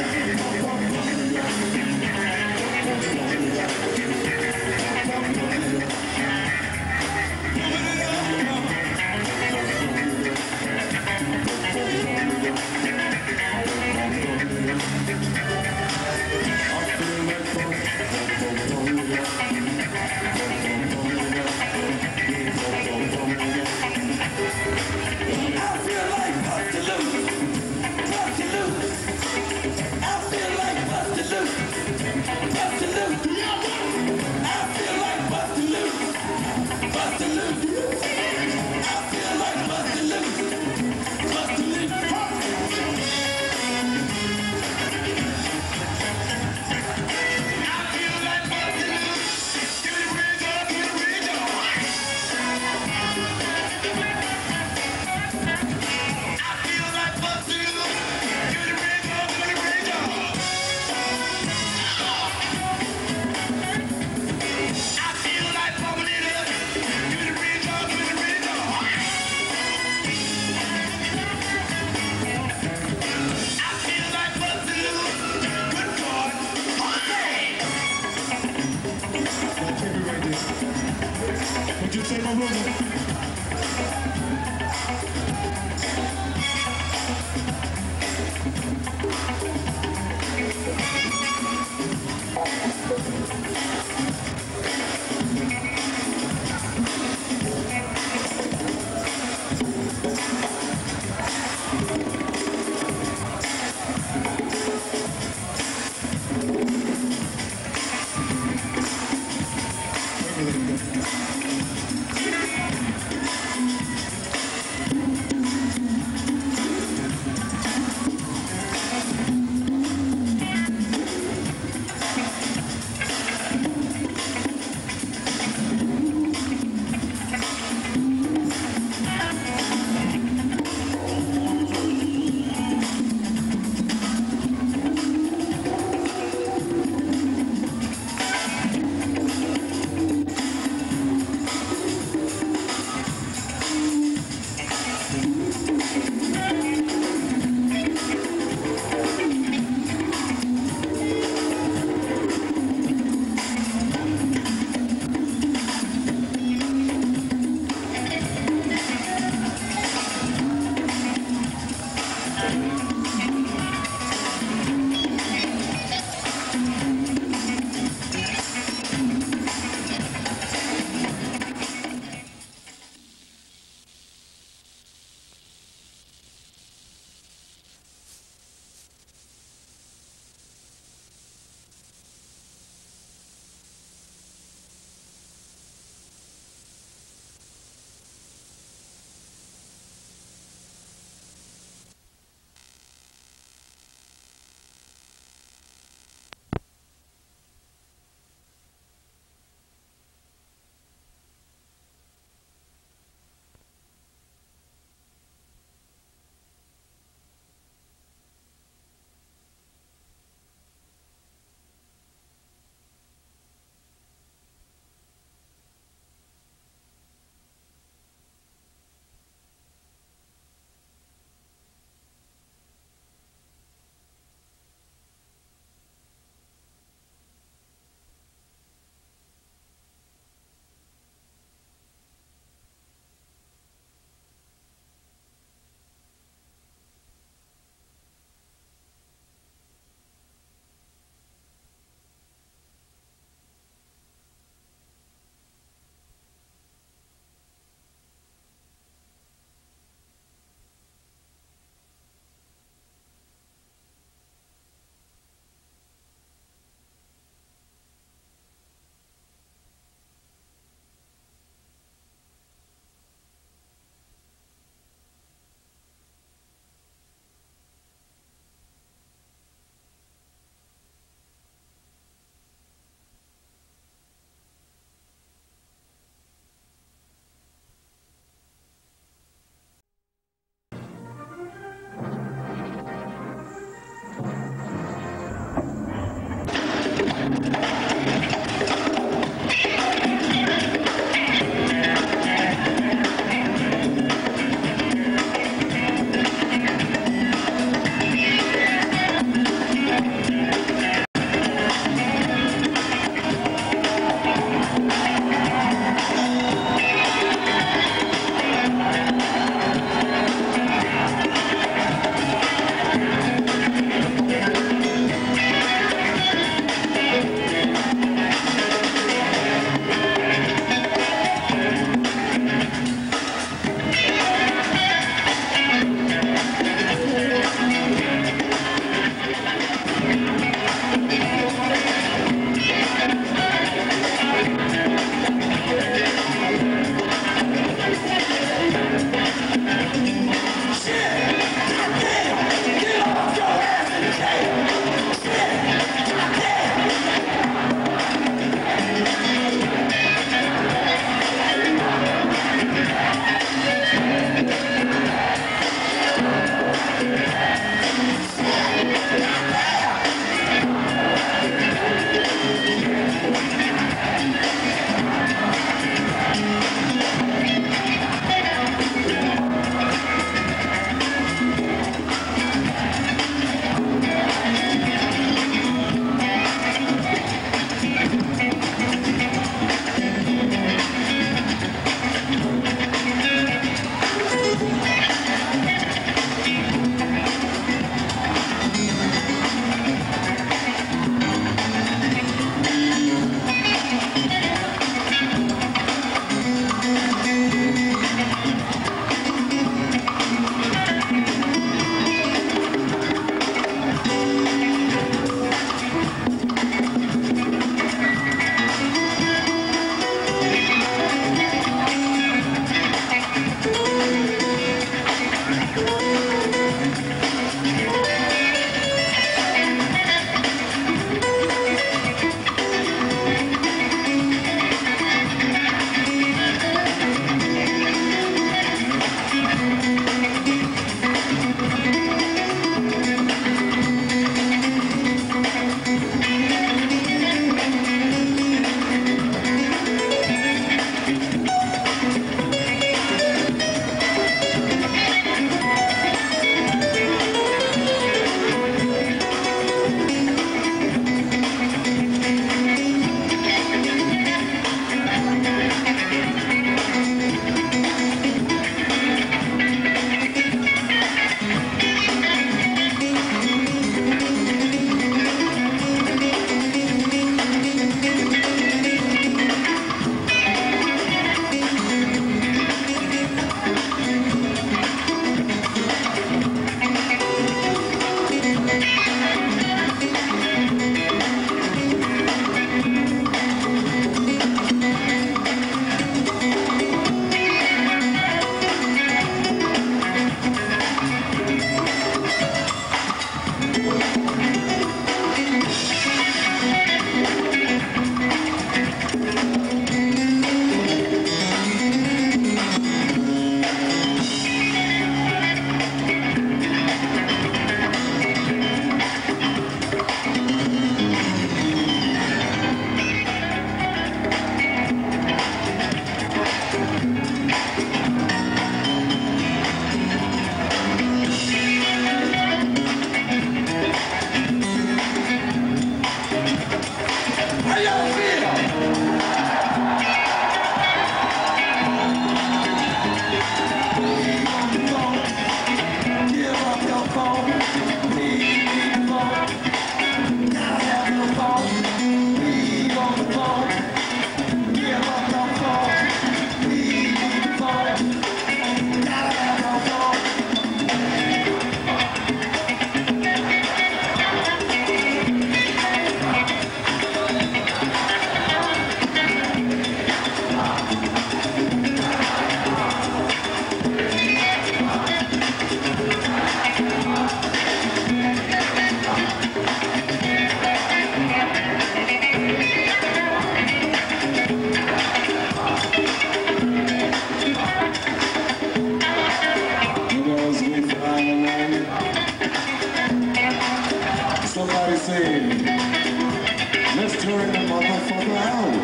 Everybody say, let's turn the motherfucker out.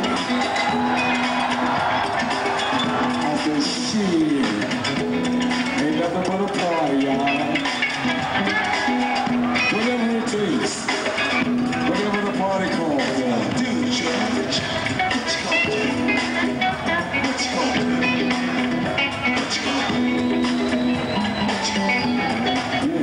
I said, shit, ain't nothing but a party, y'all. Whatever it takes, whatever the party calls, y'all. Do George. What you gonna do? What you gonna do? What you gonna do? What you gonna do?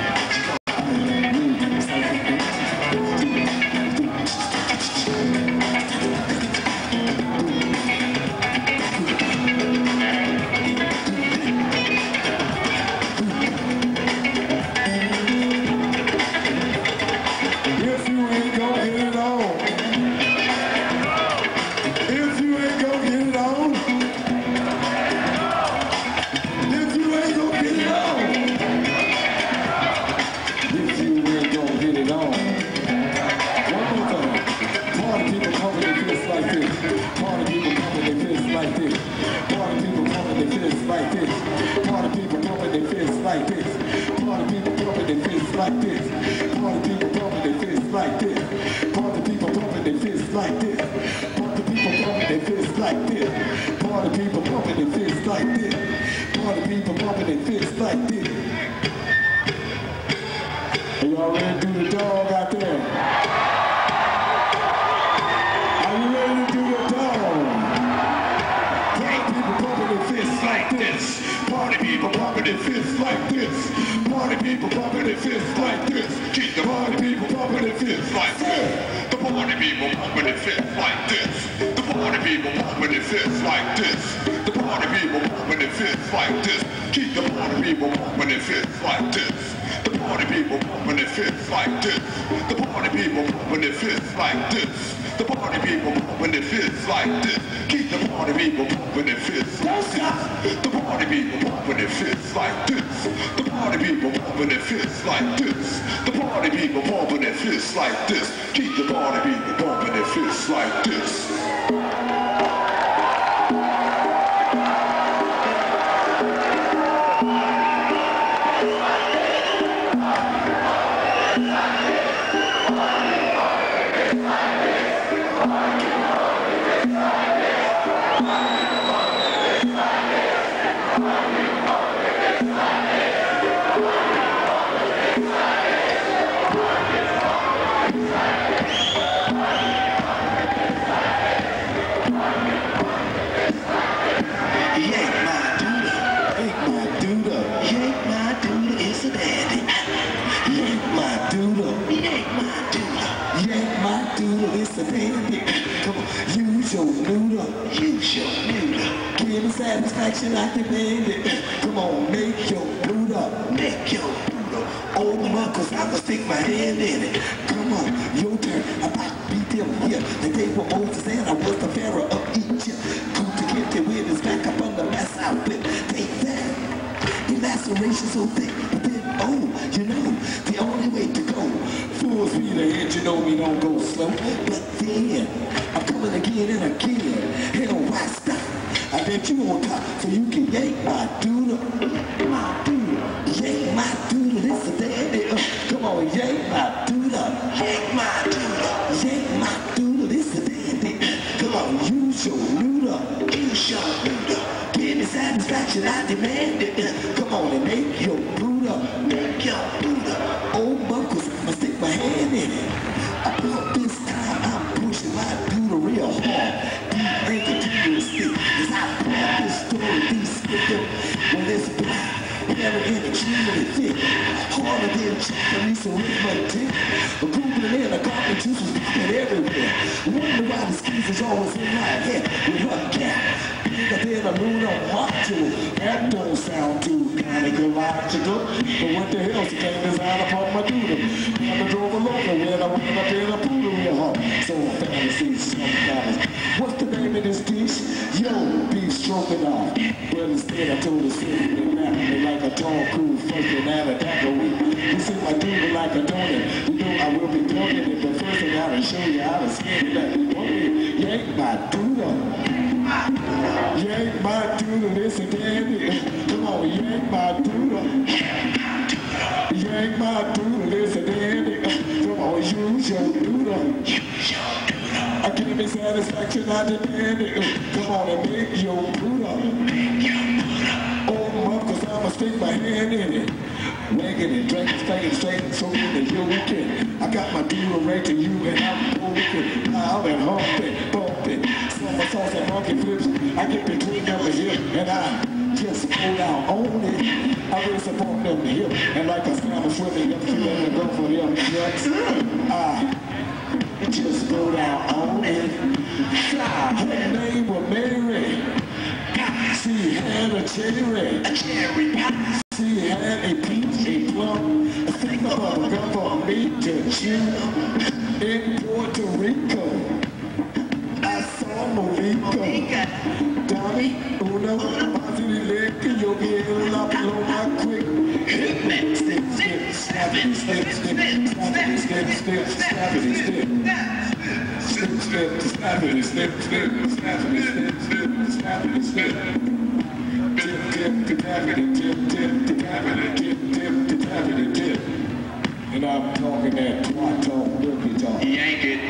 Like this. Party people pumping their fists like this. Party people pumping their fists like this. Party people pumping their fists like this. Party people pumping their fists like this. Party people pumping their fists like this. Are y'all ready to do the dog out there? Are you ready to do the dog? Party people pumping their fists like this. Party people pumping their fists like this. Party people pumping their fists like this. Keep the party people pumping their fists like this. The party people pumping their fists like this. The party people pumping their fists like this. The party people pumping their fists like this. Keep the party people pumping their fists like this. The party people pumping their fists like this. The party people pumping their fists like this. The party people pumping their fists like this. Keep the party people pumping their fists like this. The party people pumping their fists like this. The party people pumping their fists like this. The party people pumping their fists like this. Keep the party people pumping their fists like this. Satisfaction I demand it. Come on, make your boot up. Make your boot up. Old knuckles, I'ma stick my hand in it. Come on, your turn. I'm about to beat them here. The day when Moses and I was the Pharaoh of Egypt. Come to get it with his back up on the mess outfit. Take that. The laceration so thick. But then, oh, you know, the only way to go. Full speed ahead, you know me don't go slow. But then, I'm coming again and again. Hell, why stop? I bet you on top so you can yank my doodle. My doodle. Yank my doodle. This a daddy. Uh, come on, yank my doodle. Yank my doodle. Yank my doodle. This a daddy. Come on, use your noodle. Use your noodle. Give me satisfaction, I demand it. Uh, come on and make your Buddha. Make your Buddha. Old buckles, I stick my hand in it. About this time, I'm pushing my doodle real hard. Deep continuous stick. As I brought this story, these sticker, well, it's black, hairy and extremely thick, harder than chocolate, so with my dick. A Googling in, a coffee juice was popping everywhere. Wonder why the skis is always in my head with her cat. Bigger than a lunar module. That don't sound too kind of illogical. But what the hell, she came design upon my doodle. And I drove along when I went up in a poodle real hard. So fantasy sometimes. What's the name of this dish? Yo, beef stroganoff. Well, instead I told her simply not me like a tall, cool, first banana taco. You see my doodle like a donut. You know I will be doing it, but first I gotta show you how to skin it up. Oh, yank my doodle. Yank my doodle, listen daddy. Come on, yank my doodle. Yank my doodle, this and then, uh, come on, use your doodle. I give me satisfaction, I demand it. Uh, come on and make your doodle. Oh, mom, cause I'ma stick my hand in it. Wagging and drinking, staying straight, so in the you can. I got my deal right to you and I'm broken. Loud and humping, bumping. Summer sauce and monkey flips. I get between them and hip and I just go down on it. I really support them to hip. And like a scammer swimming up to them and go for them trucks. I just go down on it. Her name was Mary. She had a cherry. A cherry pie. She had a peach, a plum, a thing of a gum for me to chew. In Puerto Rico, I saw Monica. Donnie, Uno, Mazzy, Lick, yo quiero la pluma quick. Hit me, snip, snip, snappity, snip, snip, snappity, snip, snip, snappity, snip. Snip, snip, snappity, snip, snip, snappity, snip, snip, snappity, snip. Tip, tip, to tappity, tip, tip, to tappity, tip, tip, to tappity, tip. And I'm talking that twat talk, rookie talk. Yank it.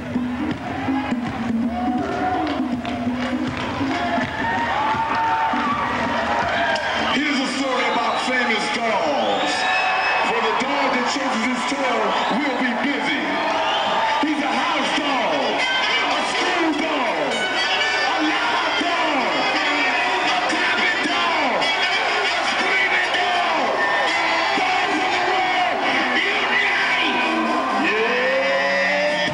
Here's a story about famous dogs. For the dog that chases his tail will be busy. He's a house dog, a school dog, a loud dog, a clapping dog, a screaming dog. Dogs of the world, unite! Yeah!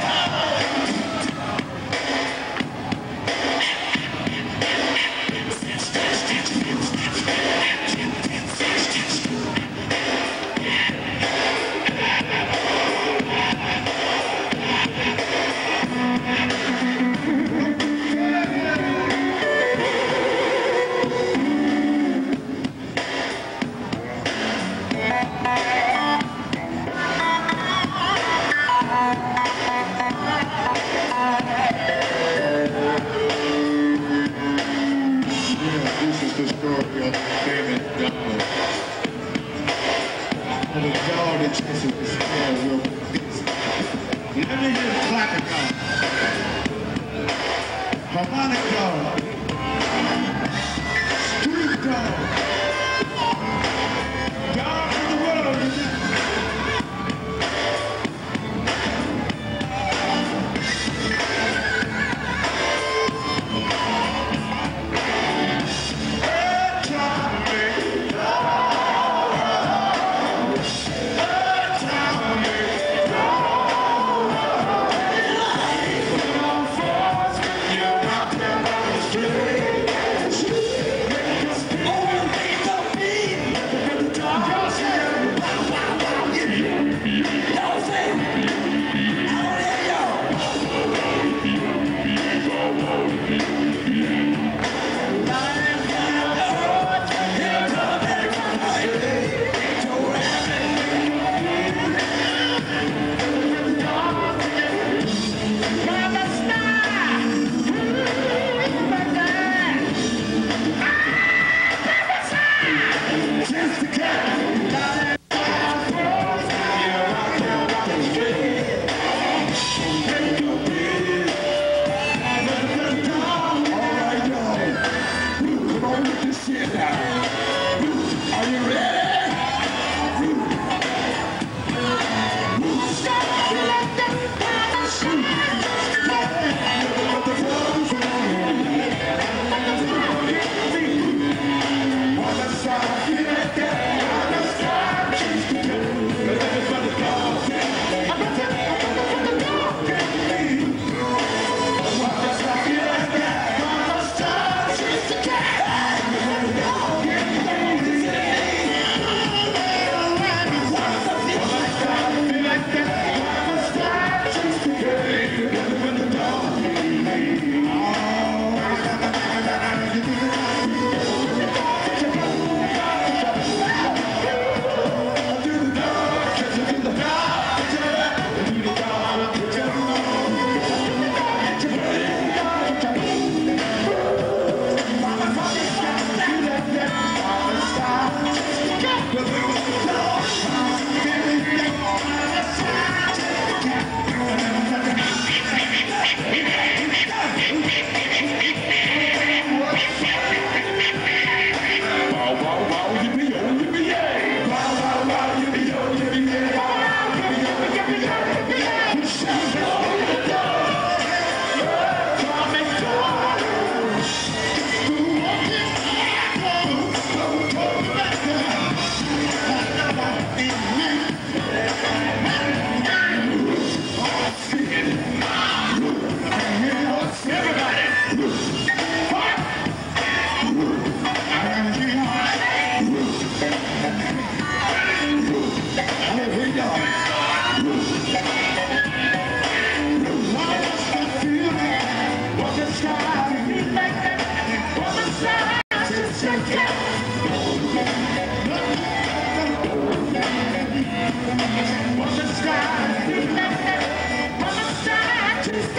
This is the story of the famous dog. And the dog that chases his tail will be busy. Let me hear the clapping dog. Harmonic dog. Street dog. Dog of the world. Yeah.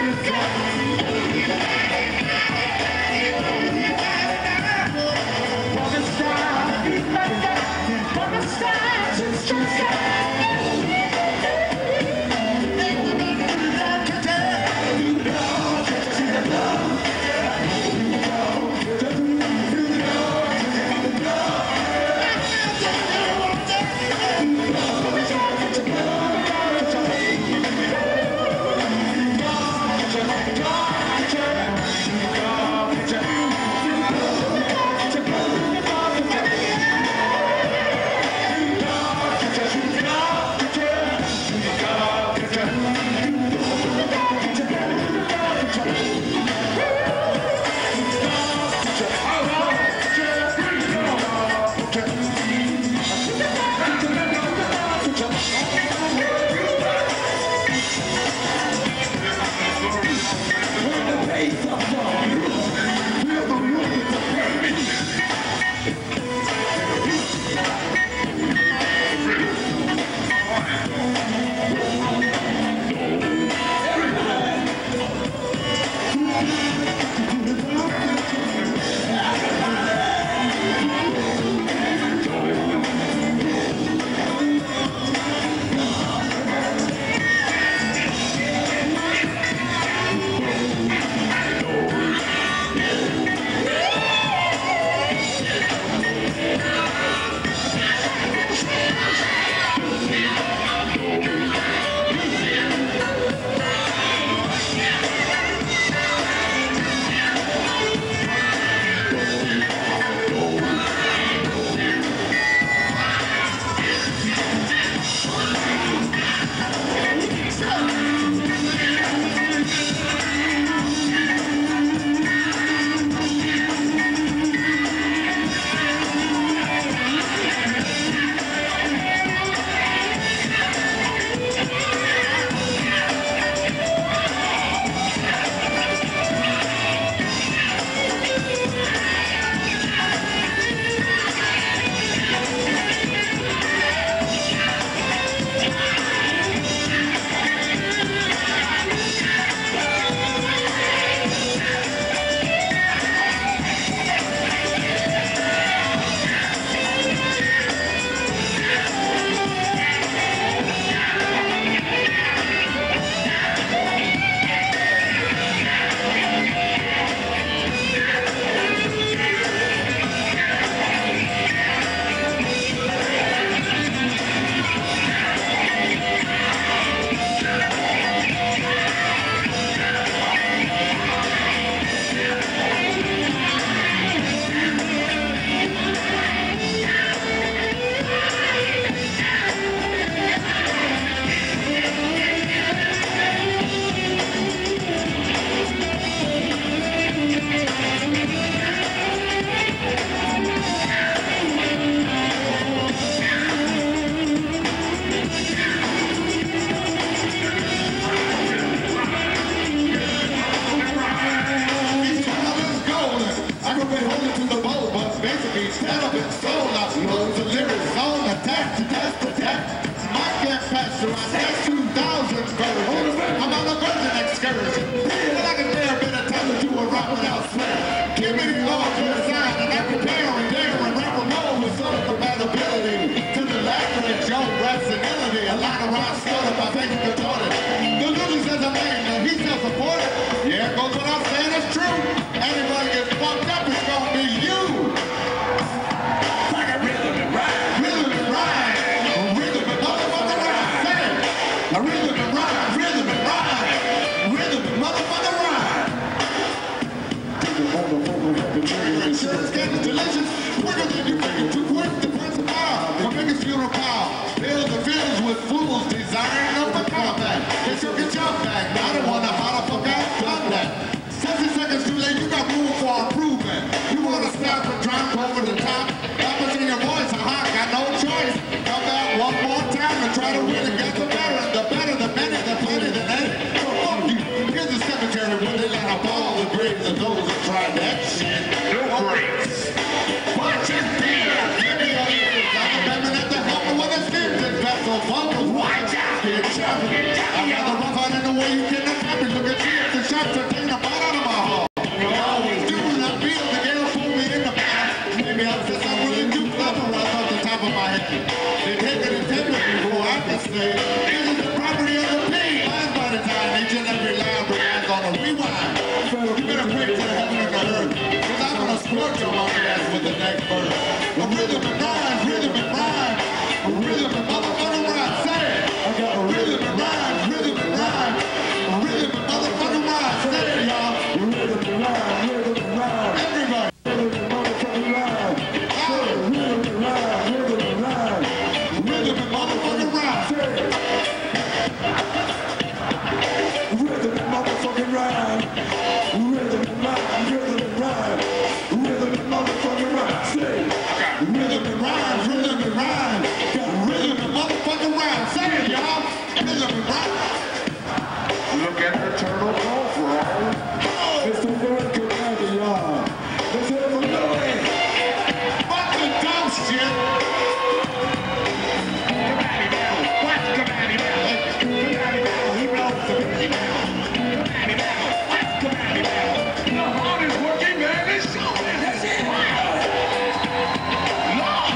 Watch out! work your ass with the next verse. A rhythm and rhyme, rhythm and rhyme. A rhythm and motherfucking rhyme. Say it. I got a rhythm and rhyme, rhythm and rhyme. A rhythm and motherfucking rhyme. Say it, y'all. Rhythm and rhyme, rhythm and rhyme. Everybody. Rhythm and motherfucking rhyme. Rhythm and rhyme, rhythm and rhyme. Rhythm and motherfucking rhyme. Say it. Rhythm and motherfucking rhyme. Rhythm and rhyme, rhythm and rhyme. Rhythm and motherfucking rhyme. Say it. Rhythm and rhyme, rhythm and rhyme. Rhythm and motherfucking rhyme. Say it, y'all. Rhythm and rhyme. Look at the turtle call for all. Mister Bird Commander, y'all. Let's have a noise. Fuck the dumb shit. Watch Kabaddi Battle. Kabaddi Battle, he blows the Kabaddi Battle. Kabaddi Battle, watch Kabaddi Battle. The hardest working man is showing. That's it. Lord.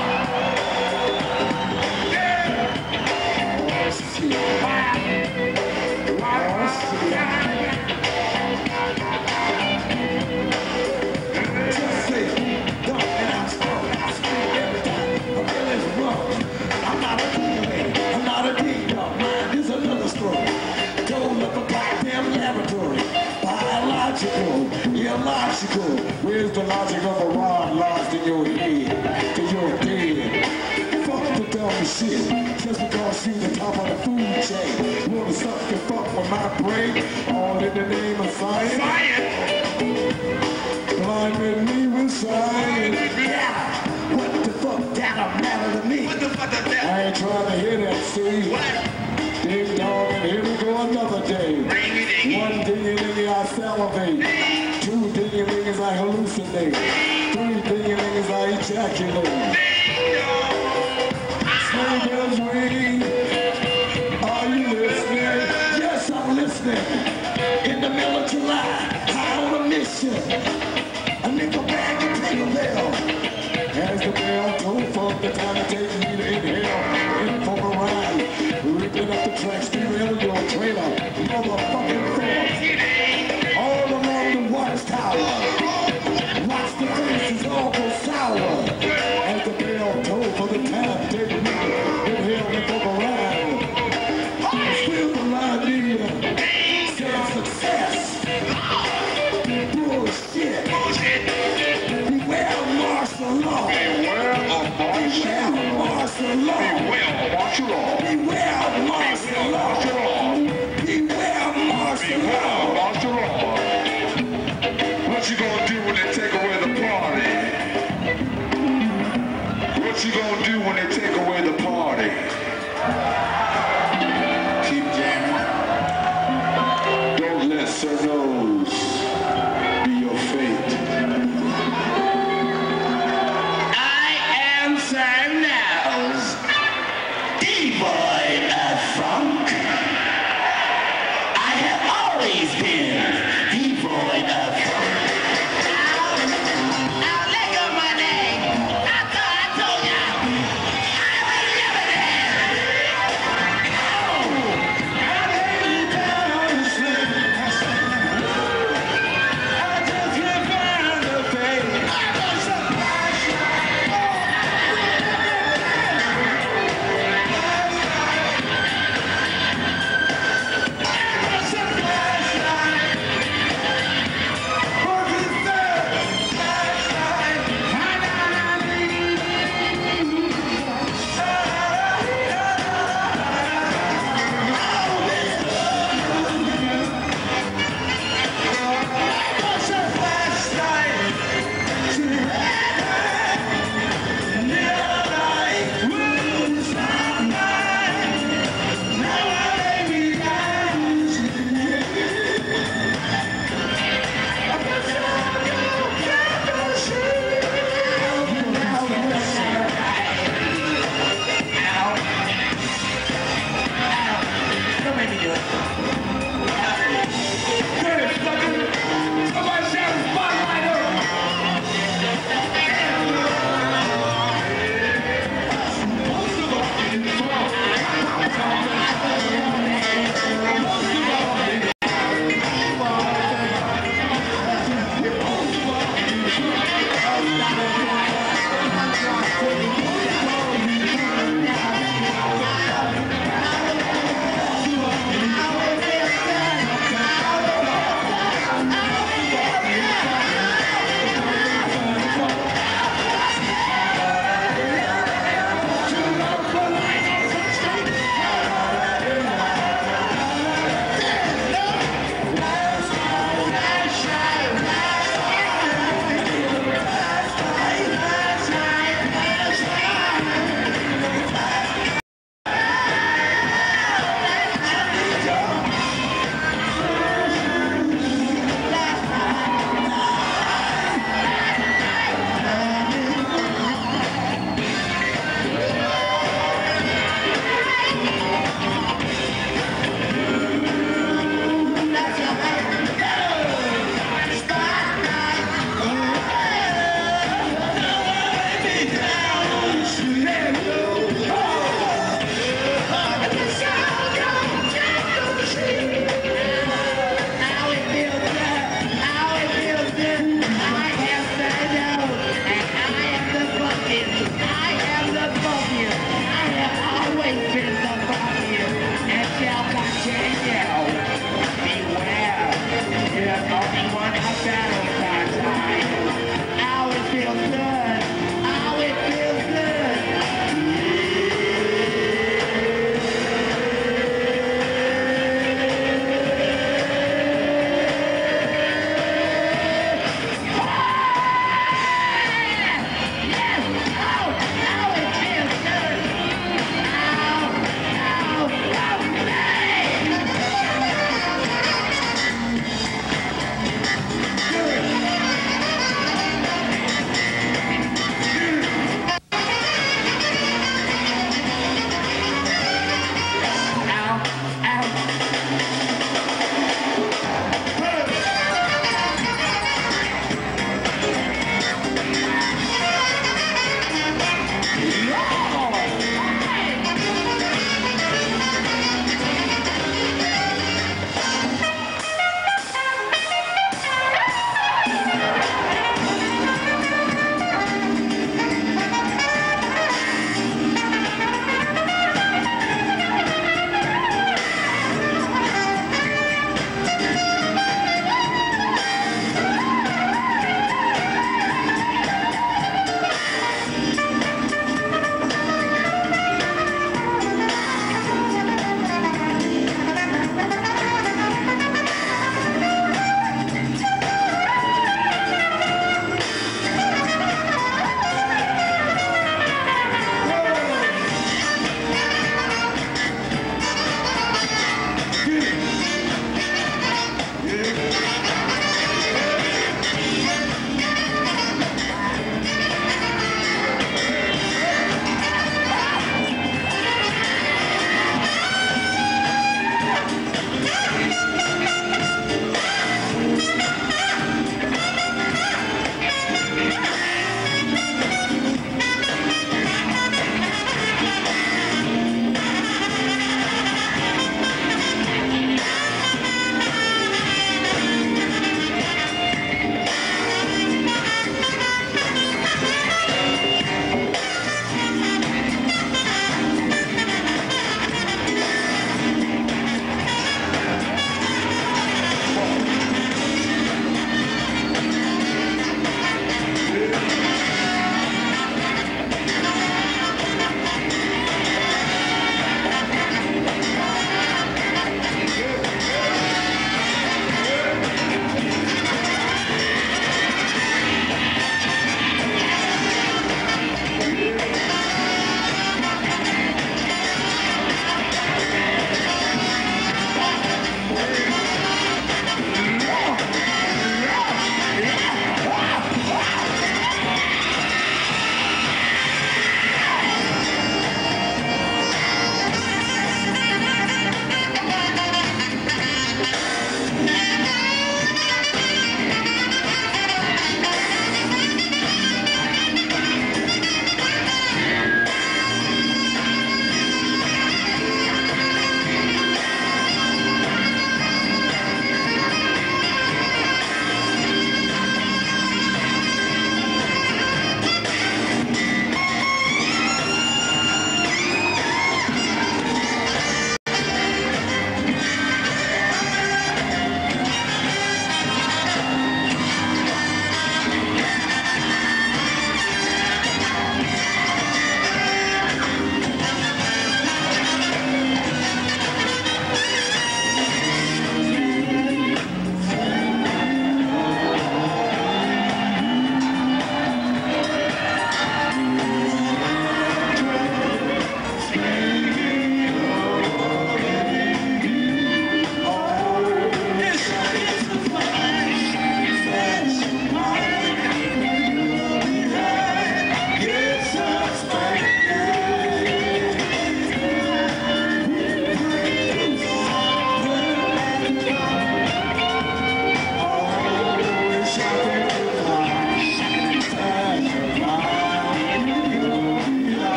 Just say, don't and I'm strong. I scream every time. I'm feeling wrong. I'm not a demon. I'm not a demon. Mine is another story. Told up a goddamn laboratory. Biological, illogical. Where's the logic of a rod lodged in your head? To your dead. Fuck the dumb shit. Just because you the top of the food chain. Wanna suck and fuck with my brain? All in the name of science. Science. Blinding me with science. Yeah. What the fuck that don't matter to me? What the fuck is that? I ain't trying to hear that, see? What? Ding dong, and here we go another day. Ringy dingy. One dingy-dingy, I salivate. Two dingy-dingies, I hallucinate. Three dingy-dingies, I ejaculate. Sleigh bells ring. Are you listening? Yes, I'm listening. In the middle of July, high on a mission. A nickel bag and take a bell. As the bell toll from the time it takes me to inhale. In for a ride. Ripping up the tracks, derail your trailer. Motherfucking Ford. All along the watchtower. Watch the faces all go sour. As the bell toll for the time take me to inhale in for a ride. Still the line leader. Said success. Bullshit. Beware of martial law. Beware of martial Beware of martial law. Beware of martial law. Beware of martial law. Beware of martial Beware law. of martial law. What you gonna do when they take away the party? What you gonna do when they take away the party? Keep jamming. Don't let Sir Nose be your fate. I am Sir Nose, devoid of funk. I have always been devoid of funk. Now, now let go my name. I thought I told ya. I will never dance.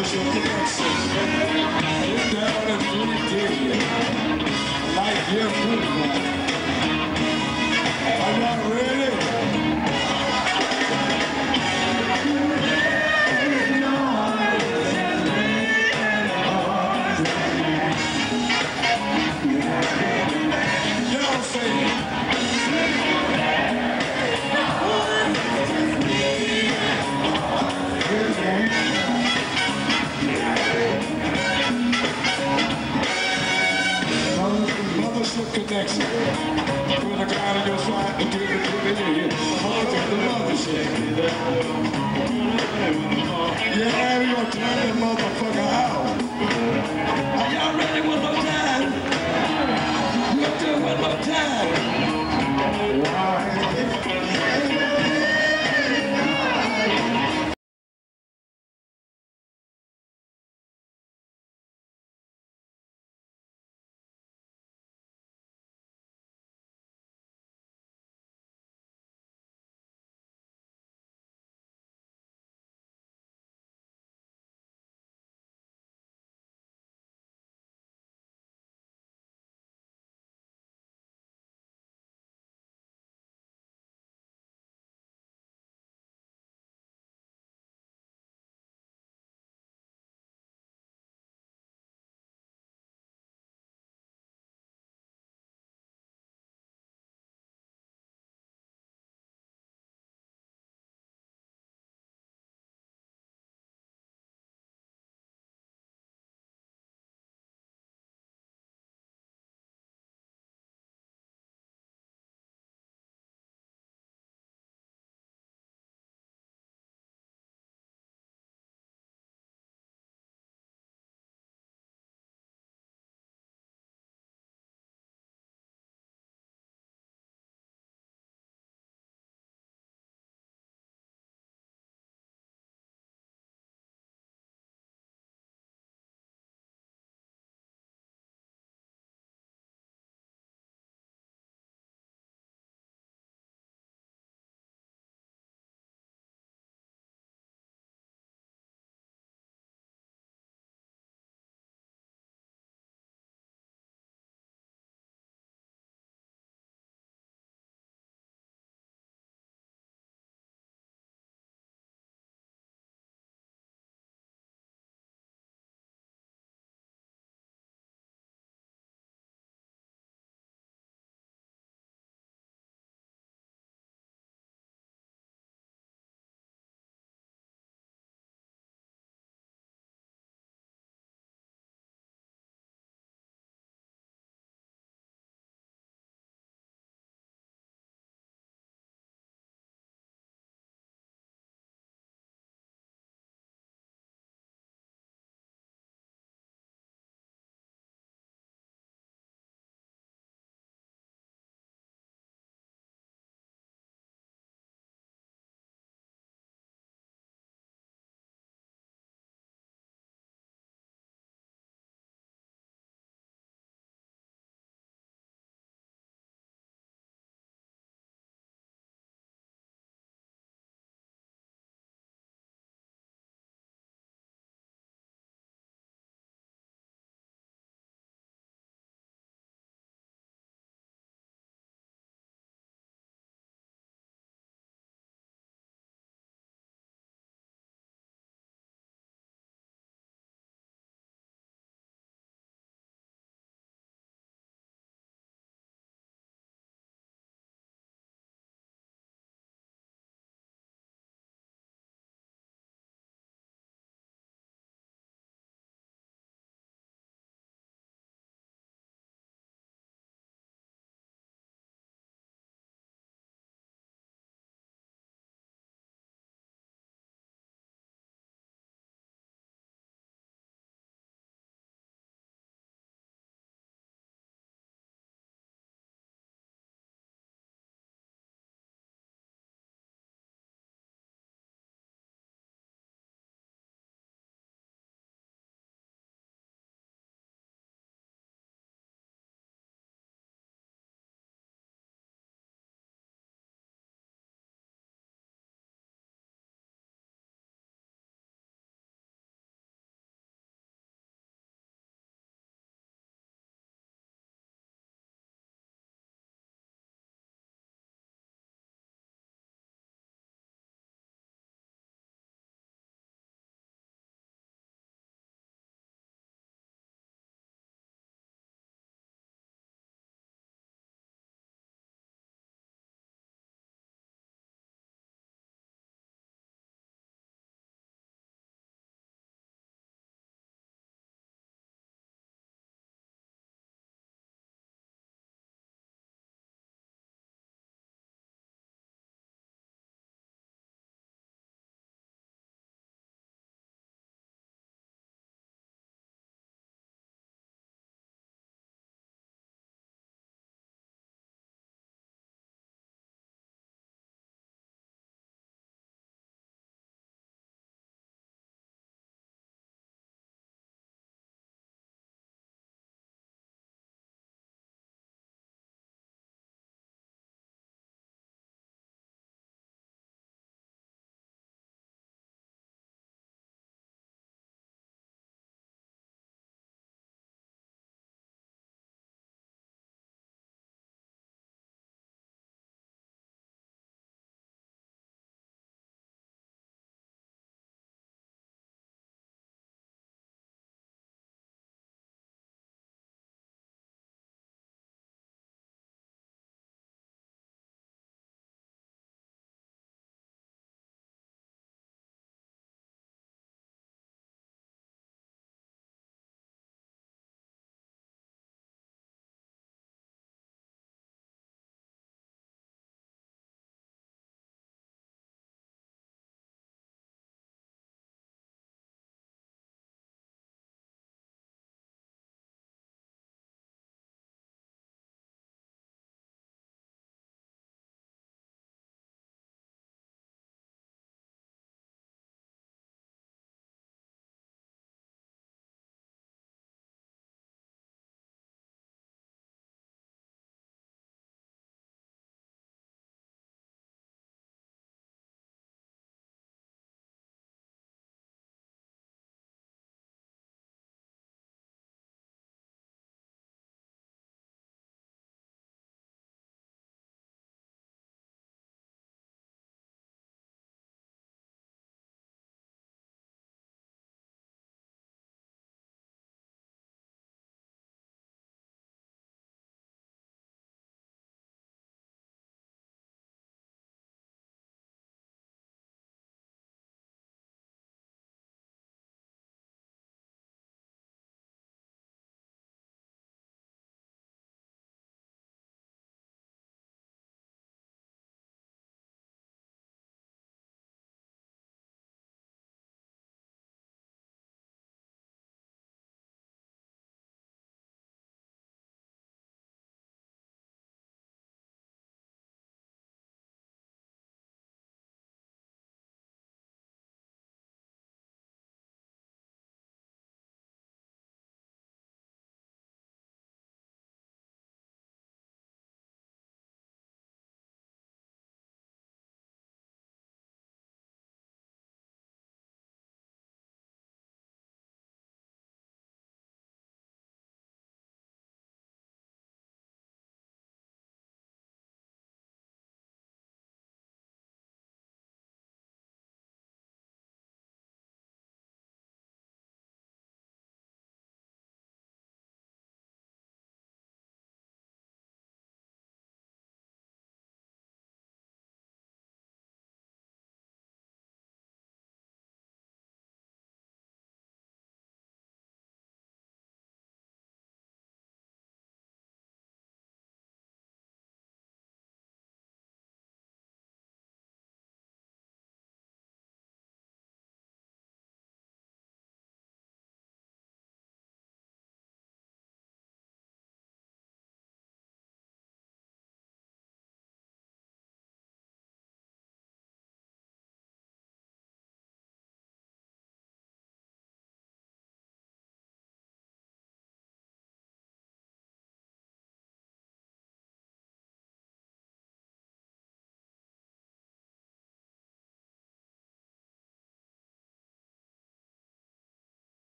Mothership Connection. It's down in three D. Like your movement. Are y'all ready? Y'all say Mothership Connection. Put a guy on your side and give it to me. Mothership, the mothership. Yeah, we gonna turn that motherfucker out.